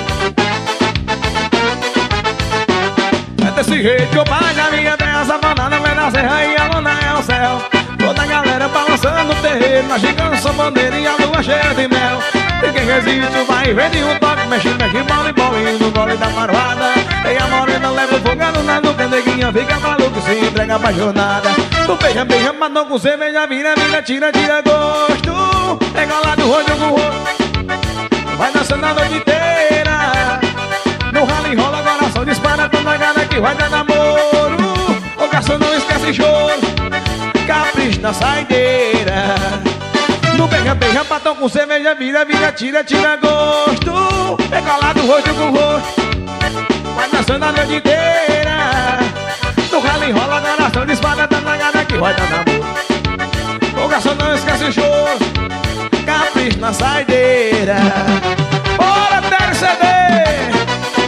É desse jeito que eu pago a minha terra, banana vem na serra e a lona é o céu. Toda a galera balançando o terreiro, magicando sua bandeira e a lua cheia de mel. E quem resiste vai ver de um toque, mexe, mexe, bola e bola e no gole da maroada. E a morena leva o fogado na nuca, neguinha fica maluco, se entrega pra jornada. Tu beija, beija, mas não com cerveja, vira, vira, tira, tira gosto. Pega lá do rosto com o rosto, vai dançando a noite inteira. No ralo enrola, coração dispara, toda a gana que vai dar namoro. O garçom não esquece choro, capricho na saideira. No beija, beija, batom com cerveja, vira, vira, tira, tira gosto. Pega lá do rosto com o rosto, vai dançando a noite inteira. No ralo enrola, coração dispara, tá na gana que vai dar namoro. O garçom não esquece o choro, capricho na saideira. Bora, T C D!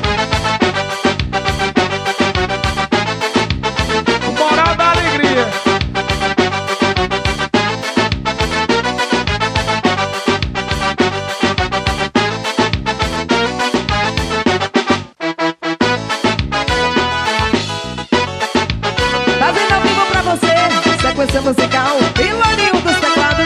Moral da alegria. Fazendo ao vivo pra você, sequência musical e Lourinho dos teclados.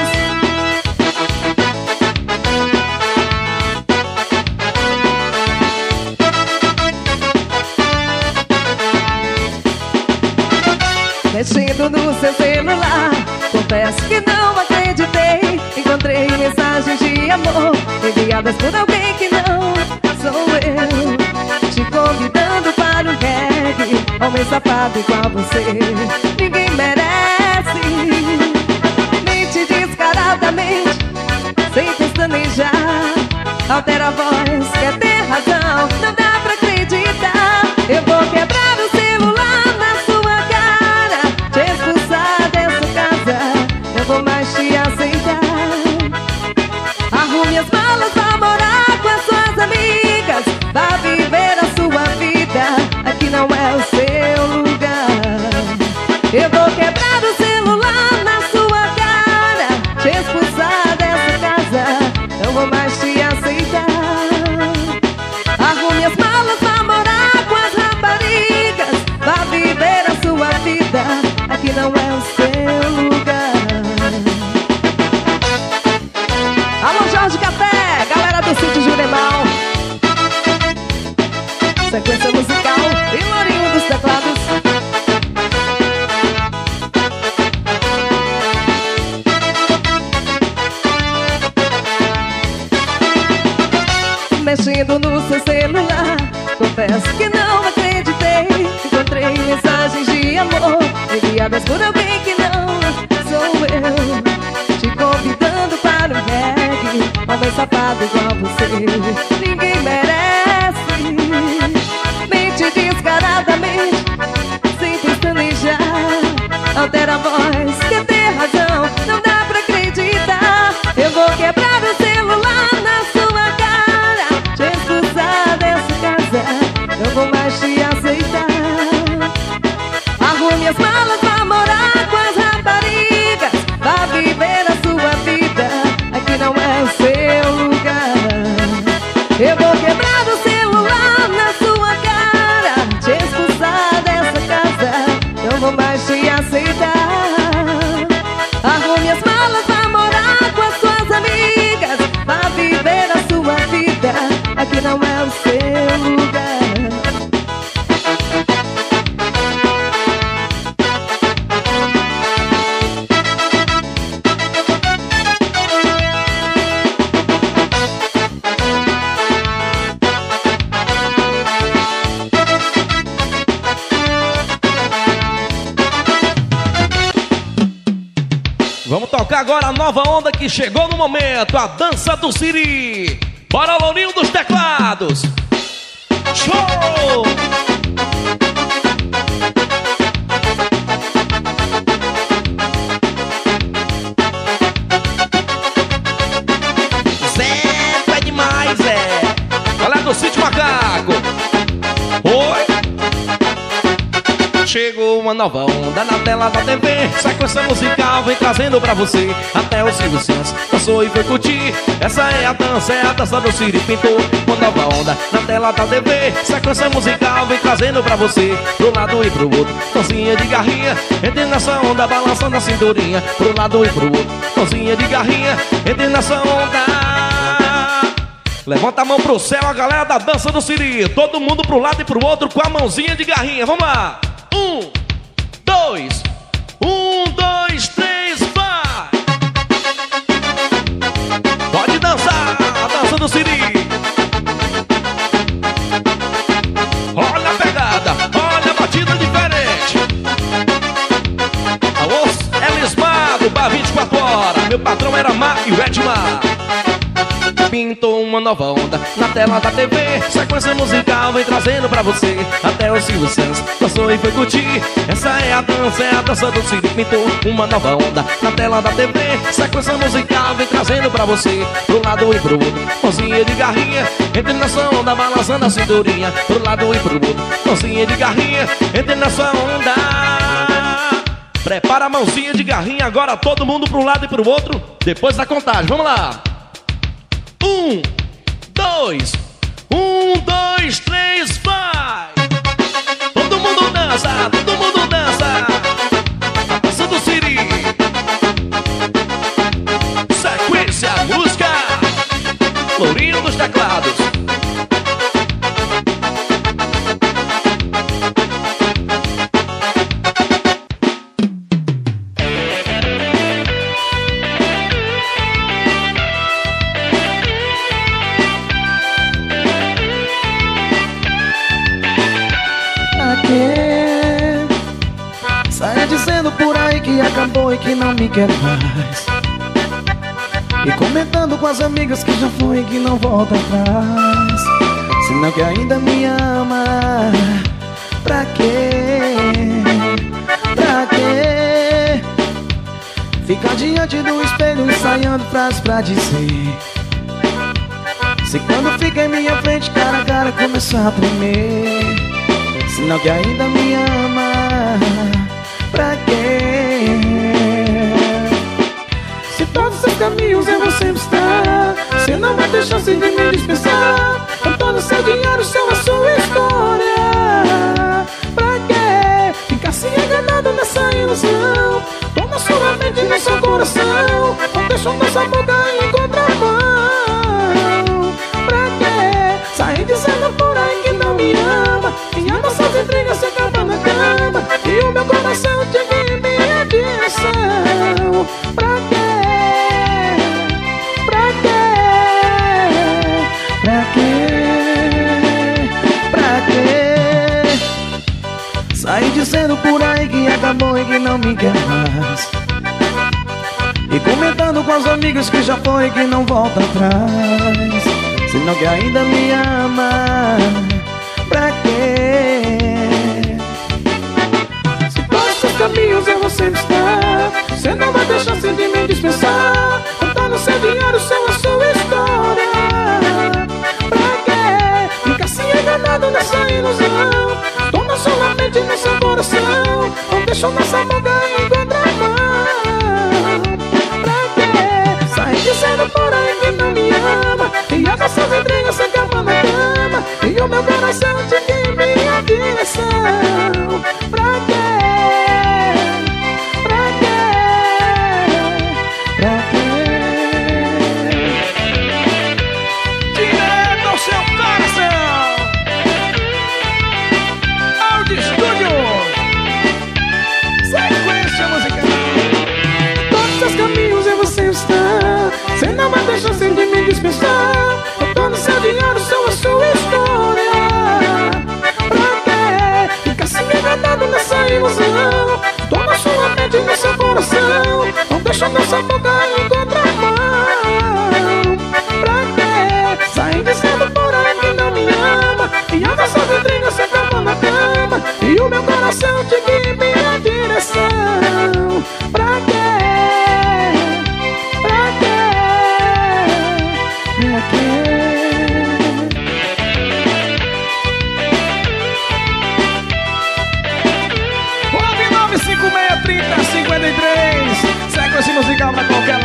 Mexendo no seu celular, confesso que não acreditei. Encontrei mensagens de amor enviadas por alguém que não sou eu, te convidando para um reggae. Homem safado igual você ninguém merece. Mente descaradamente, sem pestanejar, altera a voz, quer ter razão, não dá pra acreditar. Eu vou quebrar o celular na sua cara, te expulsar dessa casa, eu vou mais te aceitar. Arrume as malas pra morar com as suas amigas, vá viver a sua vida, aqui não é o seu lugar. Eu vou quebrar o celular na sua cara, te expulsar dessa casa, não vou mais te aceitar. Arrume as malas pra morar com as raparigas, vá viver a sua vida, aqui não é o seu lugar. Alô, Jorge Café, galera do sítio Juremal. Sequência musical e Lourinho dos teclados. Mexendo no seu celular, confesso que não acreditei. Encontrei mensagens de amor enviadas por alguém que não sou eu, te convidando para um reggae. Homem safado igual você ninguém merece. Mente descaradamente, sem pestanejar, altera a voz, quer ter razão, não dá pra acreditar. Eu vou quebrar o celular na sua cara, te expulsar dessa casa, não vou mais te aceitar. Arrume as malas. Vamos tocar agora a nova onda que chegou no momento, a dança do Siri. Bora, Lourinho dos teclados. Show! Zé, é demais, Zé. Galera do Sítio Macaco. Oi. Chegou uma nova onda na tela da T V. Sequência musical vem trazendo pra você. Até o Silvio Santos dançou e foi curtir. Essa é a dança, é a dança do Siri. Pintou uma nova onda na tela da T V. Sequência musical vem trazendo pra você. Pro lado e pro outro, dancinha de garrinha. Entre nessa onda, balançando a cinturinha. Pro lado e pro outro, dancinha de garrinha. Entre nessa onda. Levanta a mão pro céu, a galera da dança do Siri. Todo mundo pro lado e pro outro com a mãozinha de garrinha. Vamos lá. Um, dois, um, dois, três, vai! Pode dançar, a dança do Siri. Olha a pegada, olha a batida diferente. Alô, Elismar do Bar vinte e quatro horas. Meu patrão era Mar e o Edmar. Pintou uma nova onda na tela da T V. Sequência musical vem trazendo pra você. Até o Silvio Santos dançou e foi curtir. Essa é a dança, é a dança do Siri. Pintou uma nova onda na tela da T V. Sequência musical vem trazendo pra você. Pro lado e pro outro, mãozinha de garrinha. Entre nessa onda, balançando a cinturinha. Pro lado e pro outro, mãozinha de garrinha. Entre nessa onda. Prepara a mãozinha de garrinha. Agora todo mundo pro lado e pro outro. Depois da contagem, vamos lá. Um, dois, um, dois, três, vai! Todo mundo dança, todo mundo dança. A dança do Siri. Sequência, música. Lourinho dos teclados. Saia dizendo por aí que acabou e que não me quer mais. E comentando com as amigas que já foi e que não volta atrás. Senão que ainda me ama. Pra quê? Pra quê? Ficar diante do espelho ensaiando frases pra dizer. Se quando fica em minha frente cara a cara começar a tremer. Senão que ainda me ama. Pra quê? Se todos os caminhos eu vou sempre estar. Você não vai ter chance de me dispensar. Com todo o seu dinheiro só a sua história. Pra quê? Ficar se enganado nessa ilusão. Tô na sua mente e no seu coração. Não deixa nossa boca em contramão. Pra quê? Sair dizendo por aí que não me ama. E as nossas intrigas se acabam na cama. E o meu coração te vive em minha direção. Pra quê? Pra quê? Pra quê? Pra quê? Sair dizendo por aí que acabou e que não me quer mais. E comentando com os amigos que já foi e que não volta atrás. Senão que ainda me ama. Pra quê? Se todos os caminhos eu vou sempre estar. Você não vai ter chance de me dispensar. Contar no seu dinheiro só a sua história. Pra quê? Ficar se enganado nessa ilusão. Tô na sua mente e no seu coração. Não deixa nossa boca em contramão. Pra quê? Sair dizendo por aí que não me ama. E as nossas intrigas se acabam na cama. E o meu coração te guia em minha direção. Pra quê? Pra quê? Pra quê? Direto ao seu coração. Áudio Estúdio. Sequência musical. Todos os caminhos eu vou sempre estar. Você não vai ter chance de me dispensar. Todo o seu dinheiro só a sua história. Pra quê? Ficar se enganado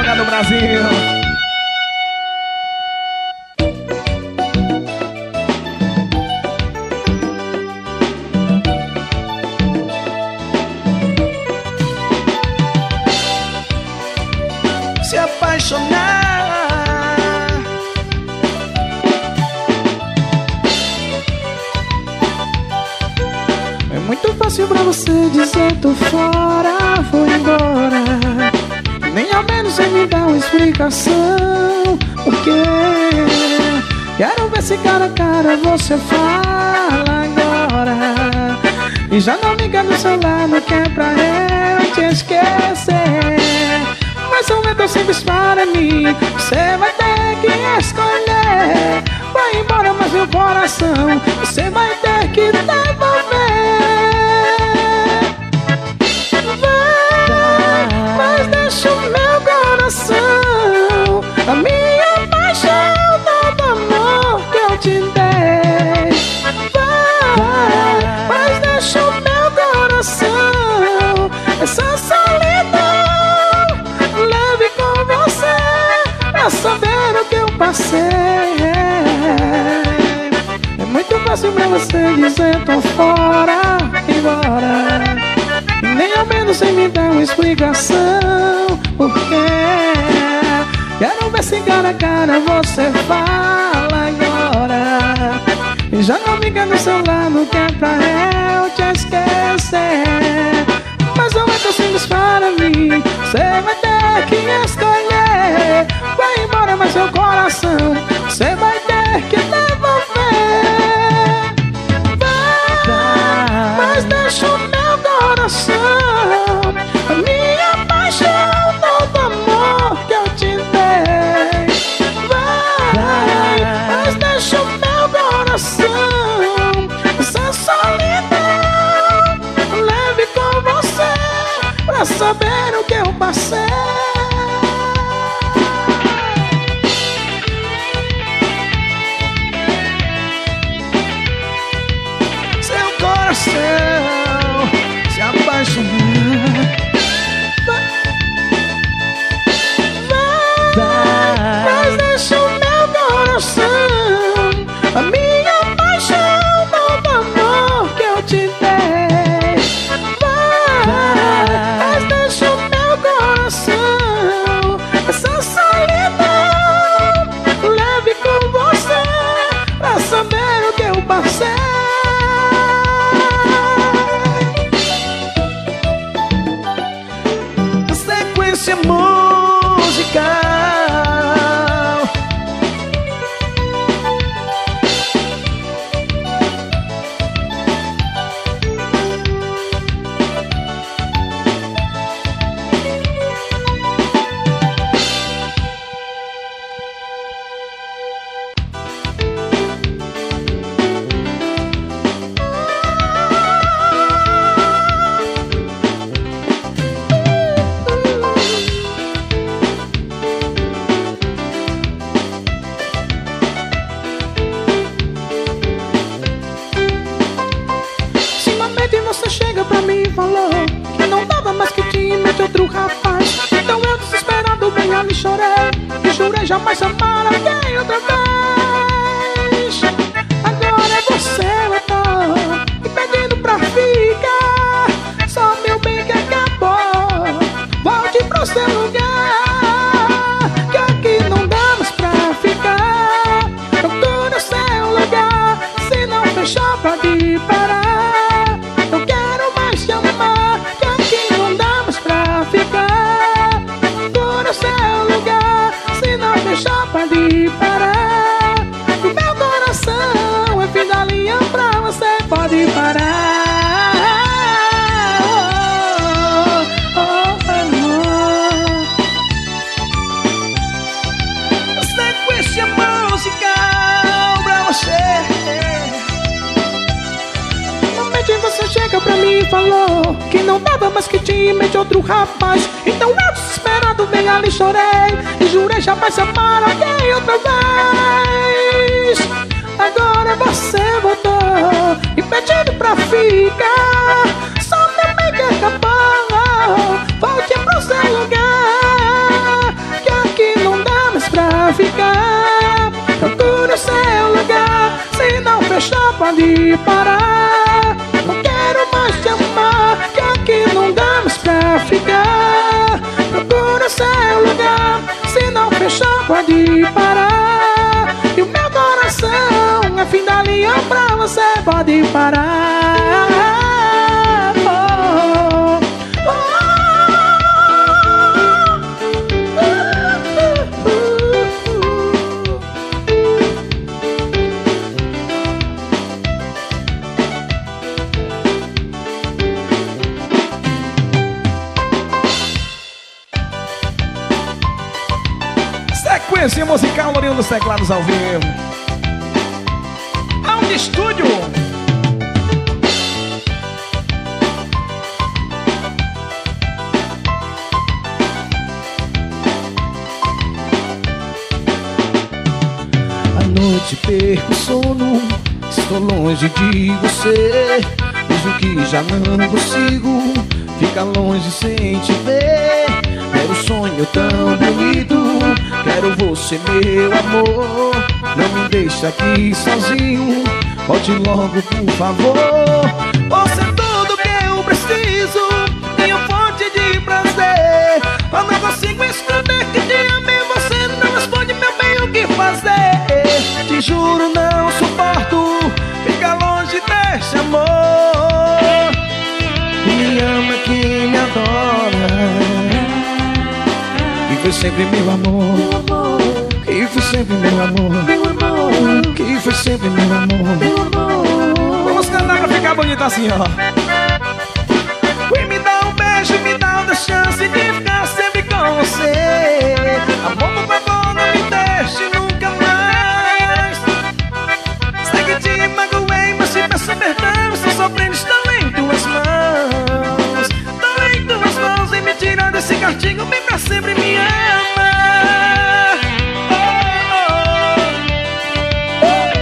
lugar do Brasil. Se apaixonar é muito fácil pra você dizer tô fora, vou embora. Nem ao menos você me dá uma explicação. Porque quero ver se cara a cara você fala agora. E já não liga no celular, não quer pra eu te esquecer. Mas o medo simples para mim, você vai ter que escolher. Vai embora, mas meu coração você vai ter que devolver. Vai, mas deixa o meu coração, a minha paixão, todo amor que eu te dei. Vai, mas deixa o meu coração, essa solidão leve com você, pra saber o que eu passei. É muito fácil pra você dizer tô fora, embora. Nem ao menos sem me dar uma explicação. Porque quero ver se cara a cara você fala agora. E já não liga no celular, não quer pra eu te esquecer. Mas não é tão simples para mim, você vai ter que escolher. Vai embora, mas seu coração você vai ter que devolver. Vai, mas deixa o meu coração, a minha paixão, todo amor que eu te dei. Vai, mas deixa o meu coração, essa solidão leve com você, pra saber o que eu passei. Seu coração se apaixonar. Vai, mas deixa o meu coração, a minha paixão, todo amor que eu te dei. Vai, mas deixa o meu coração, essa solidão leve com você, pra saber o que eu passei. Sequência musical. Você chega pra mim e falou que não dava mais que te mete outro rapaz. Então eu desesperado bem ali chorei e jurei jamais amar alguém outra vez. Agora é você, eu tô me pedindo pra ficar. Só meu bem que acabou, volte pro seu lugar, que aqui não dá mais pra ficar. Procura o seu lugar, se não fechar pode parar. Eu quero mais te amar, que aqui não dá mais pra ficar. Procura o seu lugar, se não fechar pode parar. O meu coração é fim da linha, pra você pode parar. Oh, oh, oh. Sequência musical pra você. Você chega pra mim e falou que não dava mais que te mete outro rapaz. Então eu desesperado bem ali chorei e jurei jamais amar alguém outra vez. Agora você voltou me pedindo pra ficar. Só meu bem que acabou, volte pro seu lugar, que pode parar. Não quero mais te amar, que aqui não dá mais pra ficar. Procura seu lugar, se não fechar pode parar. E o meu coração é fim da linha pra você, pode parar. Sequência musical, Lourinho dos Teclados ao vivo. Ao estúdio. À noite perco o sono, estou longe de você. Vejo que já não consigo ficar longe sem te ver. Era um sonho tão bonito, quero você, meu amor. Não me deixa aqui sozinho, volte logo, por favor. Você é tudo que eu preciso, minha fonte de prazer. Eu não consigo esconder que te amei, você não responde, meu bem, o que fazer? Te juro, não suporto ficar longe desse amor. Que me ama, que me adora, foi sempre meu amor, meu amor, que foi sempre meu amor, meu amor, que foi sempre meu amor, meu amor. Vamos cantar pra ficar bonito assim, ó. Vem me dar um beijo, me dá uma chance de ficar sempre com você. Amor, por favor, não me deixe nunca mais. Sei que te magoei, mas te peço perdão. Estou sofrendo, estou em tuas mãos, estou em tuas mãos. E me tira desse castigo, vem pra sempre me ama. Oh, oh, oh.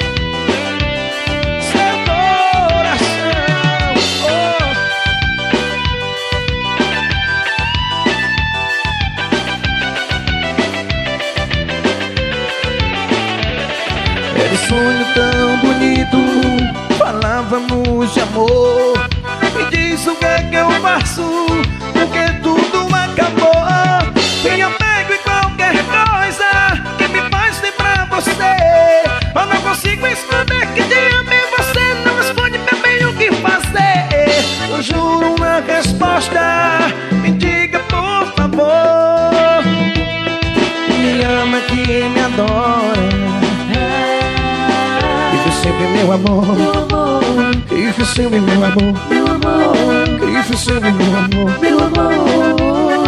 Seu coração, oh. Era um sonho tão bonito, falávamos de amor. Me diz o que é que eu faço, porque tudo acabou. Me apego em qualquer coisa que me faz lembrar você. Eu não consigo esconder que te amei, você não responde, meu bem, o que fazer? Eu juro uma resposta, me diga por favor. Me ama, que me adora, e foi sempre meu amor, Meu amor, que foi sempre meu amor, meu amor, que foi sempre meu amor, meu amor.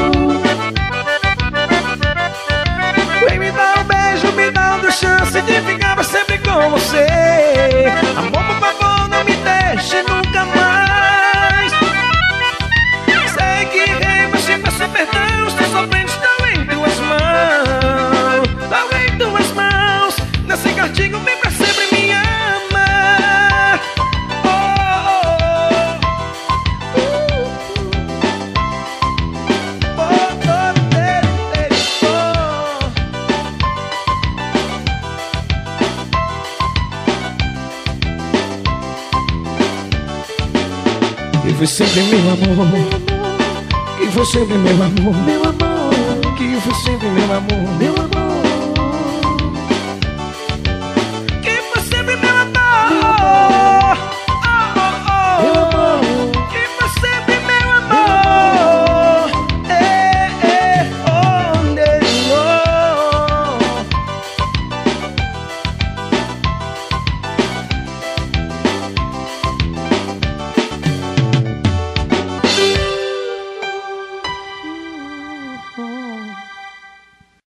Vem me dar um beijo, me dá uma chance de ficar sempre com você. Amor, por favor, não me deixe nunca mais. Sei que errei, mas te peço perdão. Estou sofrendo, estou em tuas mãos, estou em tuas mãos. Nesse castigo, vem pra sempre me ama. Oh, oh, oh. Oh, oh, dele, oh. Que foi sempre meu amor, que foi sempre meu amor, Meu amor, que foi sempre meu amor, meu amor.